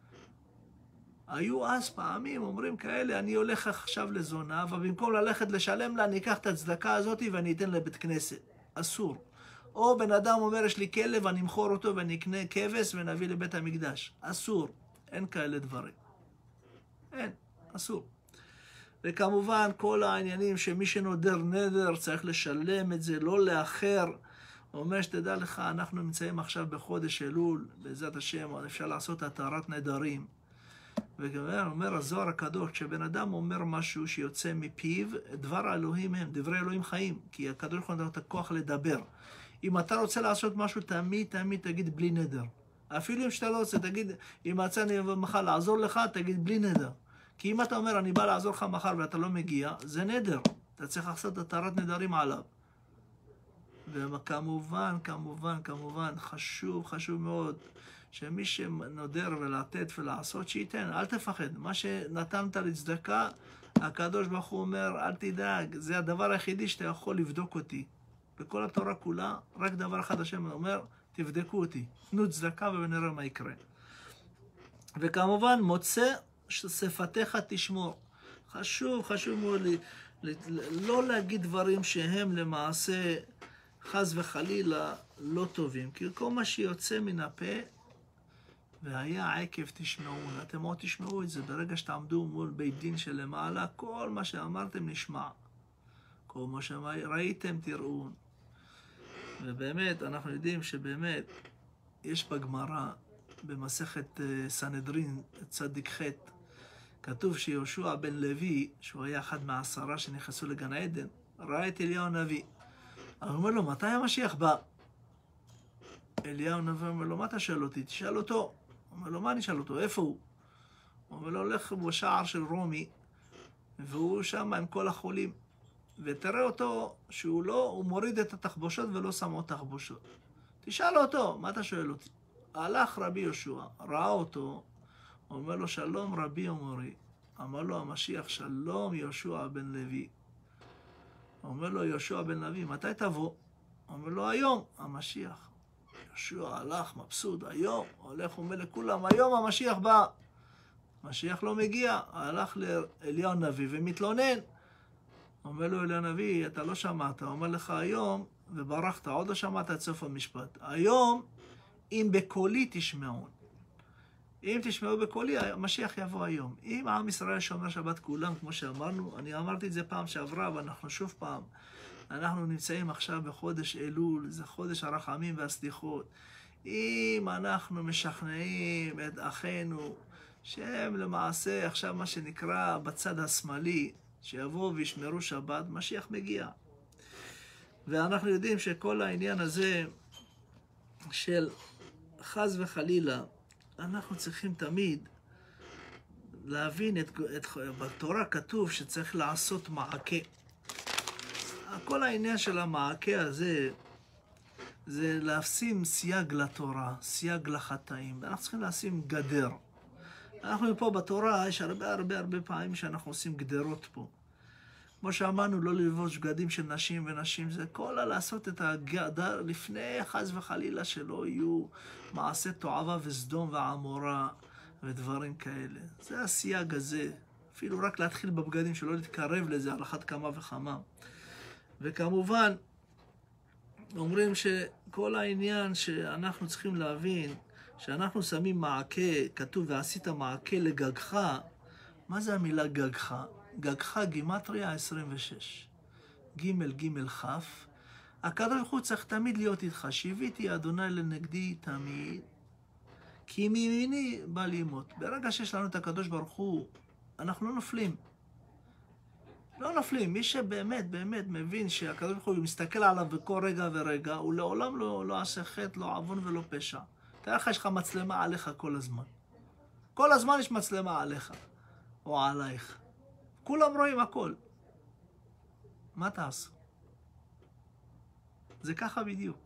היו אז פעמים אומרים כאלה, אני הולך עכשיו לזונה, ובמקום ללכת לשלם לה, אני אקח את הצדקה הזאת ואני אתן לבית כנסת. אסור. או בן אדם אומר, יש לי כלב, אני אמכור אותו ואני אקנה כבש ונביא לבית המקדש. אסור. אין כאלה דברים. אין. אסור. וכמובן, כל העניינים שמי שנודר נדר צריך לשלם את זה, לא לאחר. הוא אומר שתדע לך, אנחנו נמצאים עכשיו בחודש אלול, בעזרת השם, אפשר לעשות התרת נדרים. ואומר הזוהר הקדוש, כשבן אדם אומר משהו שיוצא מפיו, דבר האלוהים הם, דברי אלוהים חיים, כי הקדוש יכול לתת את הכוח לדבר. אם אתה רוצה לעשות משהו, תמיד תגיד בלי נדר. אפילו אם שאתה לא רוצה, תגיד, אם אני מחר לעזור לך, תגיד בלי נדר. כי אם אתה אומר, אני בא לעזור לך מחר ואתה לא מגיע, זה נדר. אתה צריך לעשות התרת נדרים עליו. וכמובן, חשוב מאוד, שמי שנודר ולתת ולעשות, שייתן, אל תפחד. מה שנתנת לצדקה, הקדוש ברוך הוא אומר, אל תדאג, זה הדבר היחידי שאתה יכול לבדוק אותי. בכל התורה כולה, רק דבר אחד השם אומר, תבדקו אותי, תנו צדקה ונראה מה יקרה. וכמובן, מוצא שפתיך תשמור. חשוב מאוד לא להגיד דברים שהם למעשה חס וחלילה לא טובים. כי כל מה שיוצא מן הפה, והיה עקב תשמעו, אתם עוד תשמעו את זה, ברגע שתעמדו מול בית דין שלמעלה, כל מה שאמרתם נשמע. כל מה שראיתם תראו. ובאמת, אנחנו יודעים שבאמת, יש בגמרא, במסכת סנהדרין, צדיק ח', כתוב שיהושע בן לוי, שהוא היה אחד מה10 שנכנסו לגן עדן, ראה את אליהו הנביא. הוא אומר לו, מתי המשיח בא? אליהו הנביא אומר לו, מה אתה שואל אותי? תשאל אותו. הוא אומר לו, מה אני אשאל אותו? איפה הוא? הוא אומר לו, הולך בשער של רומי, והוא שם עם כל החולים. ותראה אותו שהוא לא, הוא מוריד את התחבושות ולא שם עוד תחבושות. תשאל אותו, מה אתה שואל אותי? הלך רבי יהושע, ראה אותו, אומר לו, שלום רבי ומורי. אמר לו המשיח, שלום יהושע בן לוי. אומר לו, יהושע בן לוי, מתי תבוא? אומר לו, היום, המשיח. יהושע הלך, מבסוט, היום, הולך אומר לכולם, היום המשיח בא. המשיח לא מגיע, הלך לאליהו הנביא ומתלונן. אומר לו אליהו הנביא, אתה לא שמעת, אומר לך היום, וברחת, עוד לא שמעת את סוף המשפט. היום, אם בקולי תשמעון. אם תשמעו בקולי, המשיח יבוא היום. אם עם ישראל שומר שבת כולם, כמו שאמרנו, אני אמרתי את זה פעם שעברה, ואנחנו שוב פעם, אנחנו נמצאים עכשיו בחודש אלול, זה חודש הרחמים והסליחות. אם אנחנו משכנעים את אחינו, שהם למעשה עכשיו מה שנקרא בצד השמאלי, שיבואו וישמרו שבת, משיח מגיע. ואנחנו יודעים שכל העניין הזה של חס וחלילה, אנחנו צריכים תמיד להבין, בתורה כתוב שצריך לעשות מעקה. כל העניין של המעקה הזה, זה לשים סייג לתורה, סייג לחטאים. אנחנו צריכים לשים גדר. אנחנו פה בתורה, יש הרבה פעמים שאנחנו עושים גדרות פה. כמו שאמרנו, לא ללבוש בגדים של נשים ונשים, זה כל לעשות את הגדר לפני חס וחלילה שלא יהיו מעשה תועבה וסדום ועמורה ודברים כאלה. זה הסייג הזה. אפילו רק להתחיל בבגדים שלא להתקרב לזה על אחת כמה וכמה. וכמובן, אומרים שכל העניין שאנחנו צריכים להבין, שאנחנו שמים מעקה, כתוב ועשית מעקה לגגך, מה זה המילה גגך? גגך גימטריה 26. ג' כ'. הקדוש ברוך הוא צריך תמיד להיות איתך. שיוויתי אדוני לנגדי תמיד, כי מימיני בא לימות. ברגע שיש לנו את הקדוש ברוך הוא, אנחנו לא נופלים. לא נופלים. מי שבאמת, באמת מבין שהקדוש ברוך הוא מסתכל עליו בכל רגע ורגע, הוא לעולם לא עשה חטא, לא עוון ולא פשע. תראה לך, יש לך מצלמה עליך כל הזמן. כל הזמן יש מצלמה עליך, או עלייך. כולם רואים הכל. מה תעשו? זה ככה בדיוק.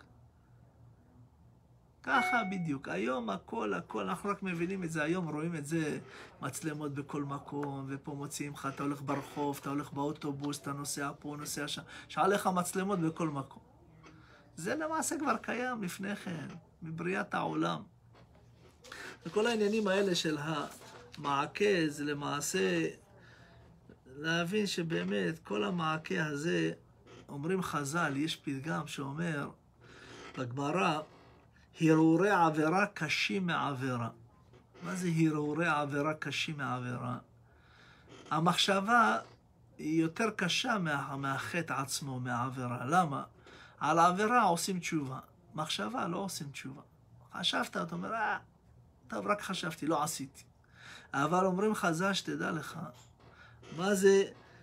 ככה בדיוק. היום הכל, אנחנו רק מבינים את זה. היום רואים את זה, מצלמות בכל מקום, ופה מוציאים לך, אתה הולך ברחוב, אתה הולך באוטובוס, אתה נוסע פה, נוסע שם. שעליך מצלמות בכל מקום. זה למעשה כבר קיים לפני כן, מבריאת העולם. וכל העניינים האלה של המעקה, זה למעשה להבין שבאמת כל המעקה הזה, אומרים חז"ל, יש פתגם שאומר בגמרא, הרהורי עבירה קשים מעבירה. מה זה הרהורי עבירה קשים מעבירה? המחשבה היא יותר קשה מהחטא עצמו, מהעבירה. למה? על העבירה עושים תשובה. מחשבה לא עושים תשובה. חשבת, אתה אומר, טוב, רק חשבתי, לא עשיתי. אבל אומרים חז"ל, שתדע לך, מה זה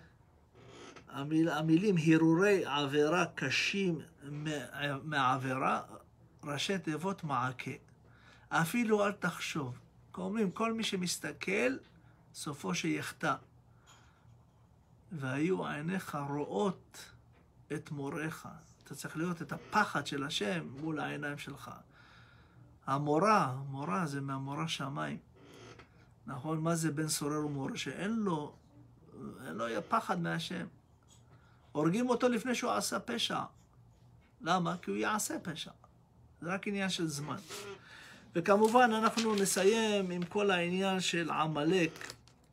המילים הרהורי עבירה קשים מעבירה? ראשי תיבות מעקה. אפילו אל תחשוב. אומרים, כל מי שמסתכל, סופו שיחטא. והיו עיניך רואות את מורך. אתה צריך לראות את הפחד של השם מול העיניים שלך. מורה זה מהמורה שמיים. נכון? מה זה בן סורר ומורה? שאין לו פחד מהשם. הורגים אותו לפני שהוא עשה פשע. למה? כי הוא יעשה פשע. זה רק עניין של זמן. וכמובן אנחנו נסיים עם כל העניין של עמלק.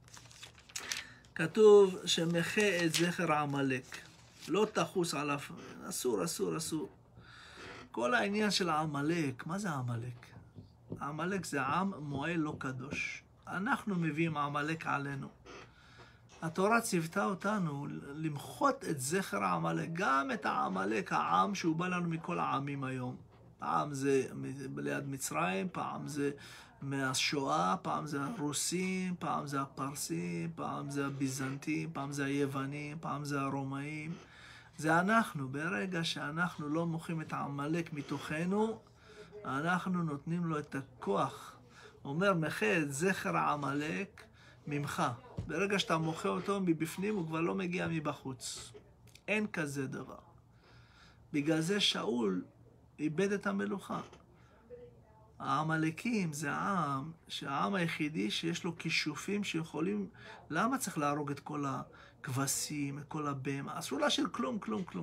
כתוב שמחה את זכר עמלק. לא תחוס עליו. אסור. כל העניין של עמלק, מה זה עמלק? עמלק זה עם מועל לא קדוש. אנחנו מביאים עמלק עלינו. התורה ציוותה אותנו למחות את זכר העמלק. גם את העמלק, העם שהוא בא לנו מכל העמים היום. פעם זה ליד מצרים, פעם זה מהשואה, פעם זה הרוסים, פעם זה הפרסים, פעם זה הביזנטים, פעם זה היוונים, פעם זה הרומאים. זה אנחנו. ברגע שאנחנו לא מוחים את העמלק מתוכנו, אנחנו נותנים לו את הכוח. אומר, מחה את זכר העמלק ממך. ברגע שאתה מוחה אותו מבפנים, הוא כבר לא מגיע מבחוץ. אין כזה דבר. בגלל זה שאול איבד את המלוכה. העמלקים זה העם היחידי שיש לו כישופים שיכולים... למה צריך להרוג את כל הכבשים, את כל הבהמה? אסור להשאיר כלום.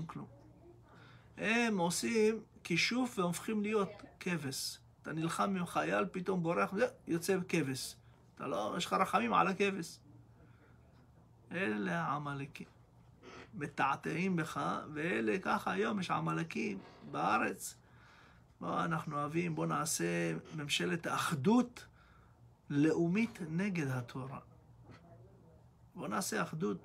הם עושים כישוף והופכים להיות כבש. אתה נלחם עם חייל, פתאום בורח, יוצא כבש. אתה לא, יש לך רחמים על הכבש. אלה העמלקים. מתעתעים בך, ואלה ככה היום יש עמלקים בארץ. אנחנו אוהבים, בוא נעשה ממשלת אחדות לאומית נגד התורה. בוא נעשה אחדות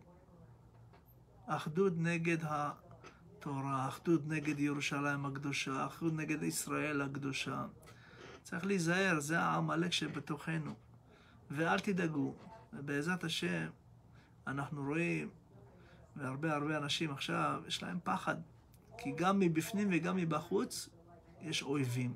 נגד התורה, אחדות נגד ירושלים הקדושה, אחדות נגד ישראל הקדושה. צריך להיזהר, זה העמלק שבתוכנו. ואל תדאגו, בעזרת השם אנחנו רואים, והרבה אנשים עכשיו יש להם פחד, כי גם מבפנים וגם מבחוץ יש אויבים.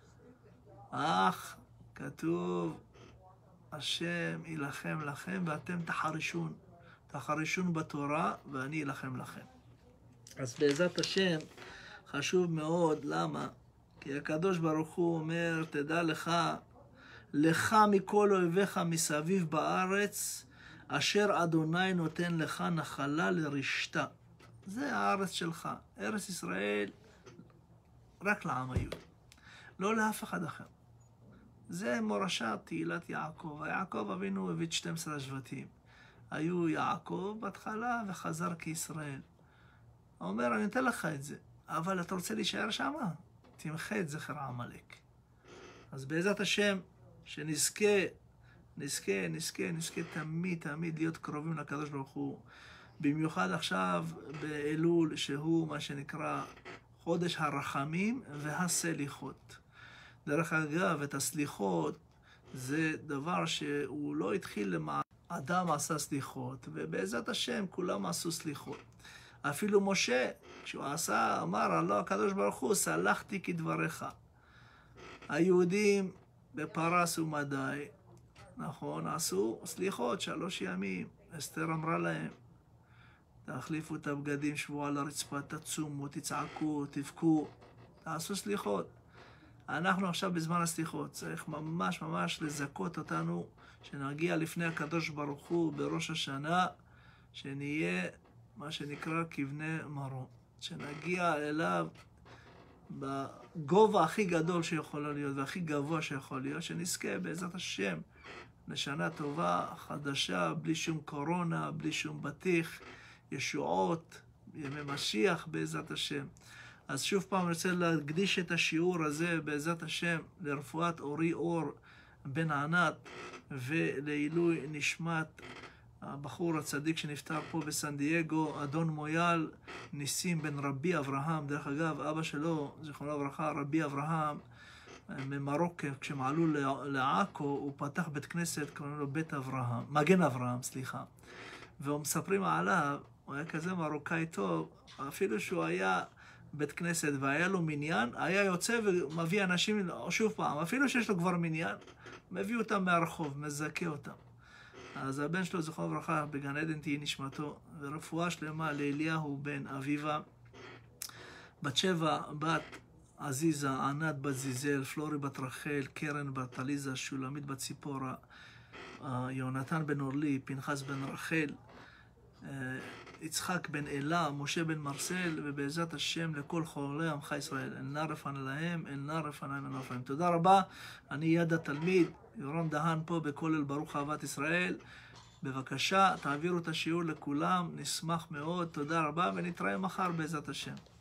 אך כתוב, השם ילחם לכם ואתם תחרישון בתורה ואני אלחם לכם. אז בעזרת השם חשוב מאוד. למה? כי הקדוש ברוך הוא אומר, תדע לך מכל אויביך מסביב בארץ, אשר אדוני נותן לך נחלה לרשתה. זה הארץ שלך. ארץ ישראל רק לעם היהודי. לא לאף אחד אחר. זה מורשת תהילת יעקב. יעקב אבינו הביא 12 השבטים. היו יעקב בהתחלה וחזר כישראל. הוא אומר, אני אתן לך את זה, אבל אתה רוצה להישאר שם? תמחה את זכר העמלק. אז בעזרת השם, שנזכה נזכה תמיד להיות קרובים לקדוש ברוך הוא. במיוחד עכשיו באלול, שהוא מה שנקרא חודש הרחמים והסליחות. דרך אגב, את הסליחות זה דבר שהוא לא התחיל אדם עשה סליחות, ובעזרת השם כולם עשו סליחות. אפילו משה, כשהוא אמר לו הקדוש ברוך הוא, סלחתי כדבריך. היהודים בפרס ומדי, נכון, עשו סליחות 3 ימים. אסתר אמרה להם, תחליפו את הבגדים, שבו על הרצפה, תצומו, תצעקו, תבכו, תעשו סליחות. אנחנו עכשיו בזמן הסליחות, צריך ממש לזכות אותנו, שנגיע לפני הקדוש ברוך הוא בראש השנה, שנהיה מה שנקרא כבני מרום, שנגיע אליו בגובה הכי גדול שיכול להיות והכי גבוה שיכול להיות, שנזכה בעזרת השם לשנה טובה, חדשה, בלי שום קורונה, בלי שום בטיח, ישועות, ימי משיח בעזרת השם. אז שוב פעם אני רוצה להקדיש את השיעור הזה בעזרת השם לרפואת אורי אור בן ענת ולעילוי נשמת הבחור הצדיק שנפטר פה בסן דייגו, אדון מויאל ניסים בן רבי אברהם. דרך אגב, אבא שלו, זיכרונו לברכה, רבי אברהם ממרוקו, כשהם עלו לעכו, הוא פתח בית כנסת, קוראים לו בית אברהם, מגן אברהם, סליחה. ומספרים עליו, הוא היה כזה מרוקאי טוב, אפילו שהוא היה בית כנסת והיה לו מניין, היה יוצא ומביא אנשים, שוב פעם, אפילו שיש לו כבר מניין, מביא אותם מהרחוב, מזכה אותם. אז הבן שלו, זכרונו לברכה, בגן עדן תהי נשמתו, ורפואה שלמה לאליהו בן אביבה, בת 7, בת עזיזה, ענת בת זיזל, פלורי בת רחל, קרן בת עליזה, שולמית בת ציפורה, יונתן בן אורלי, פנחס בן רחל, יצחק בן אלה, משה בן מרסל, ובעזרת השם לכל חולי עמך ישראל. אל נא רפאנה להם, אל נא רפאנה להם. תודה רבה. אני יד התלמיד, יורם דהן פה בכולל ברוך אהבת ישראל. בבקשה, תעבירו את השיעור לכולם, נשמח מאוד. תודה רבה, ונתראה מחר בעזרת השם.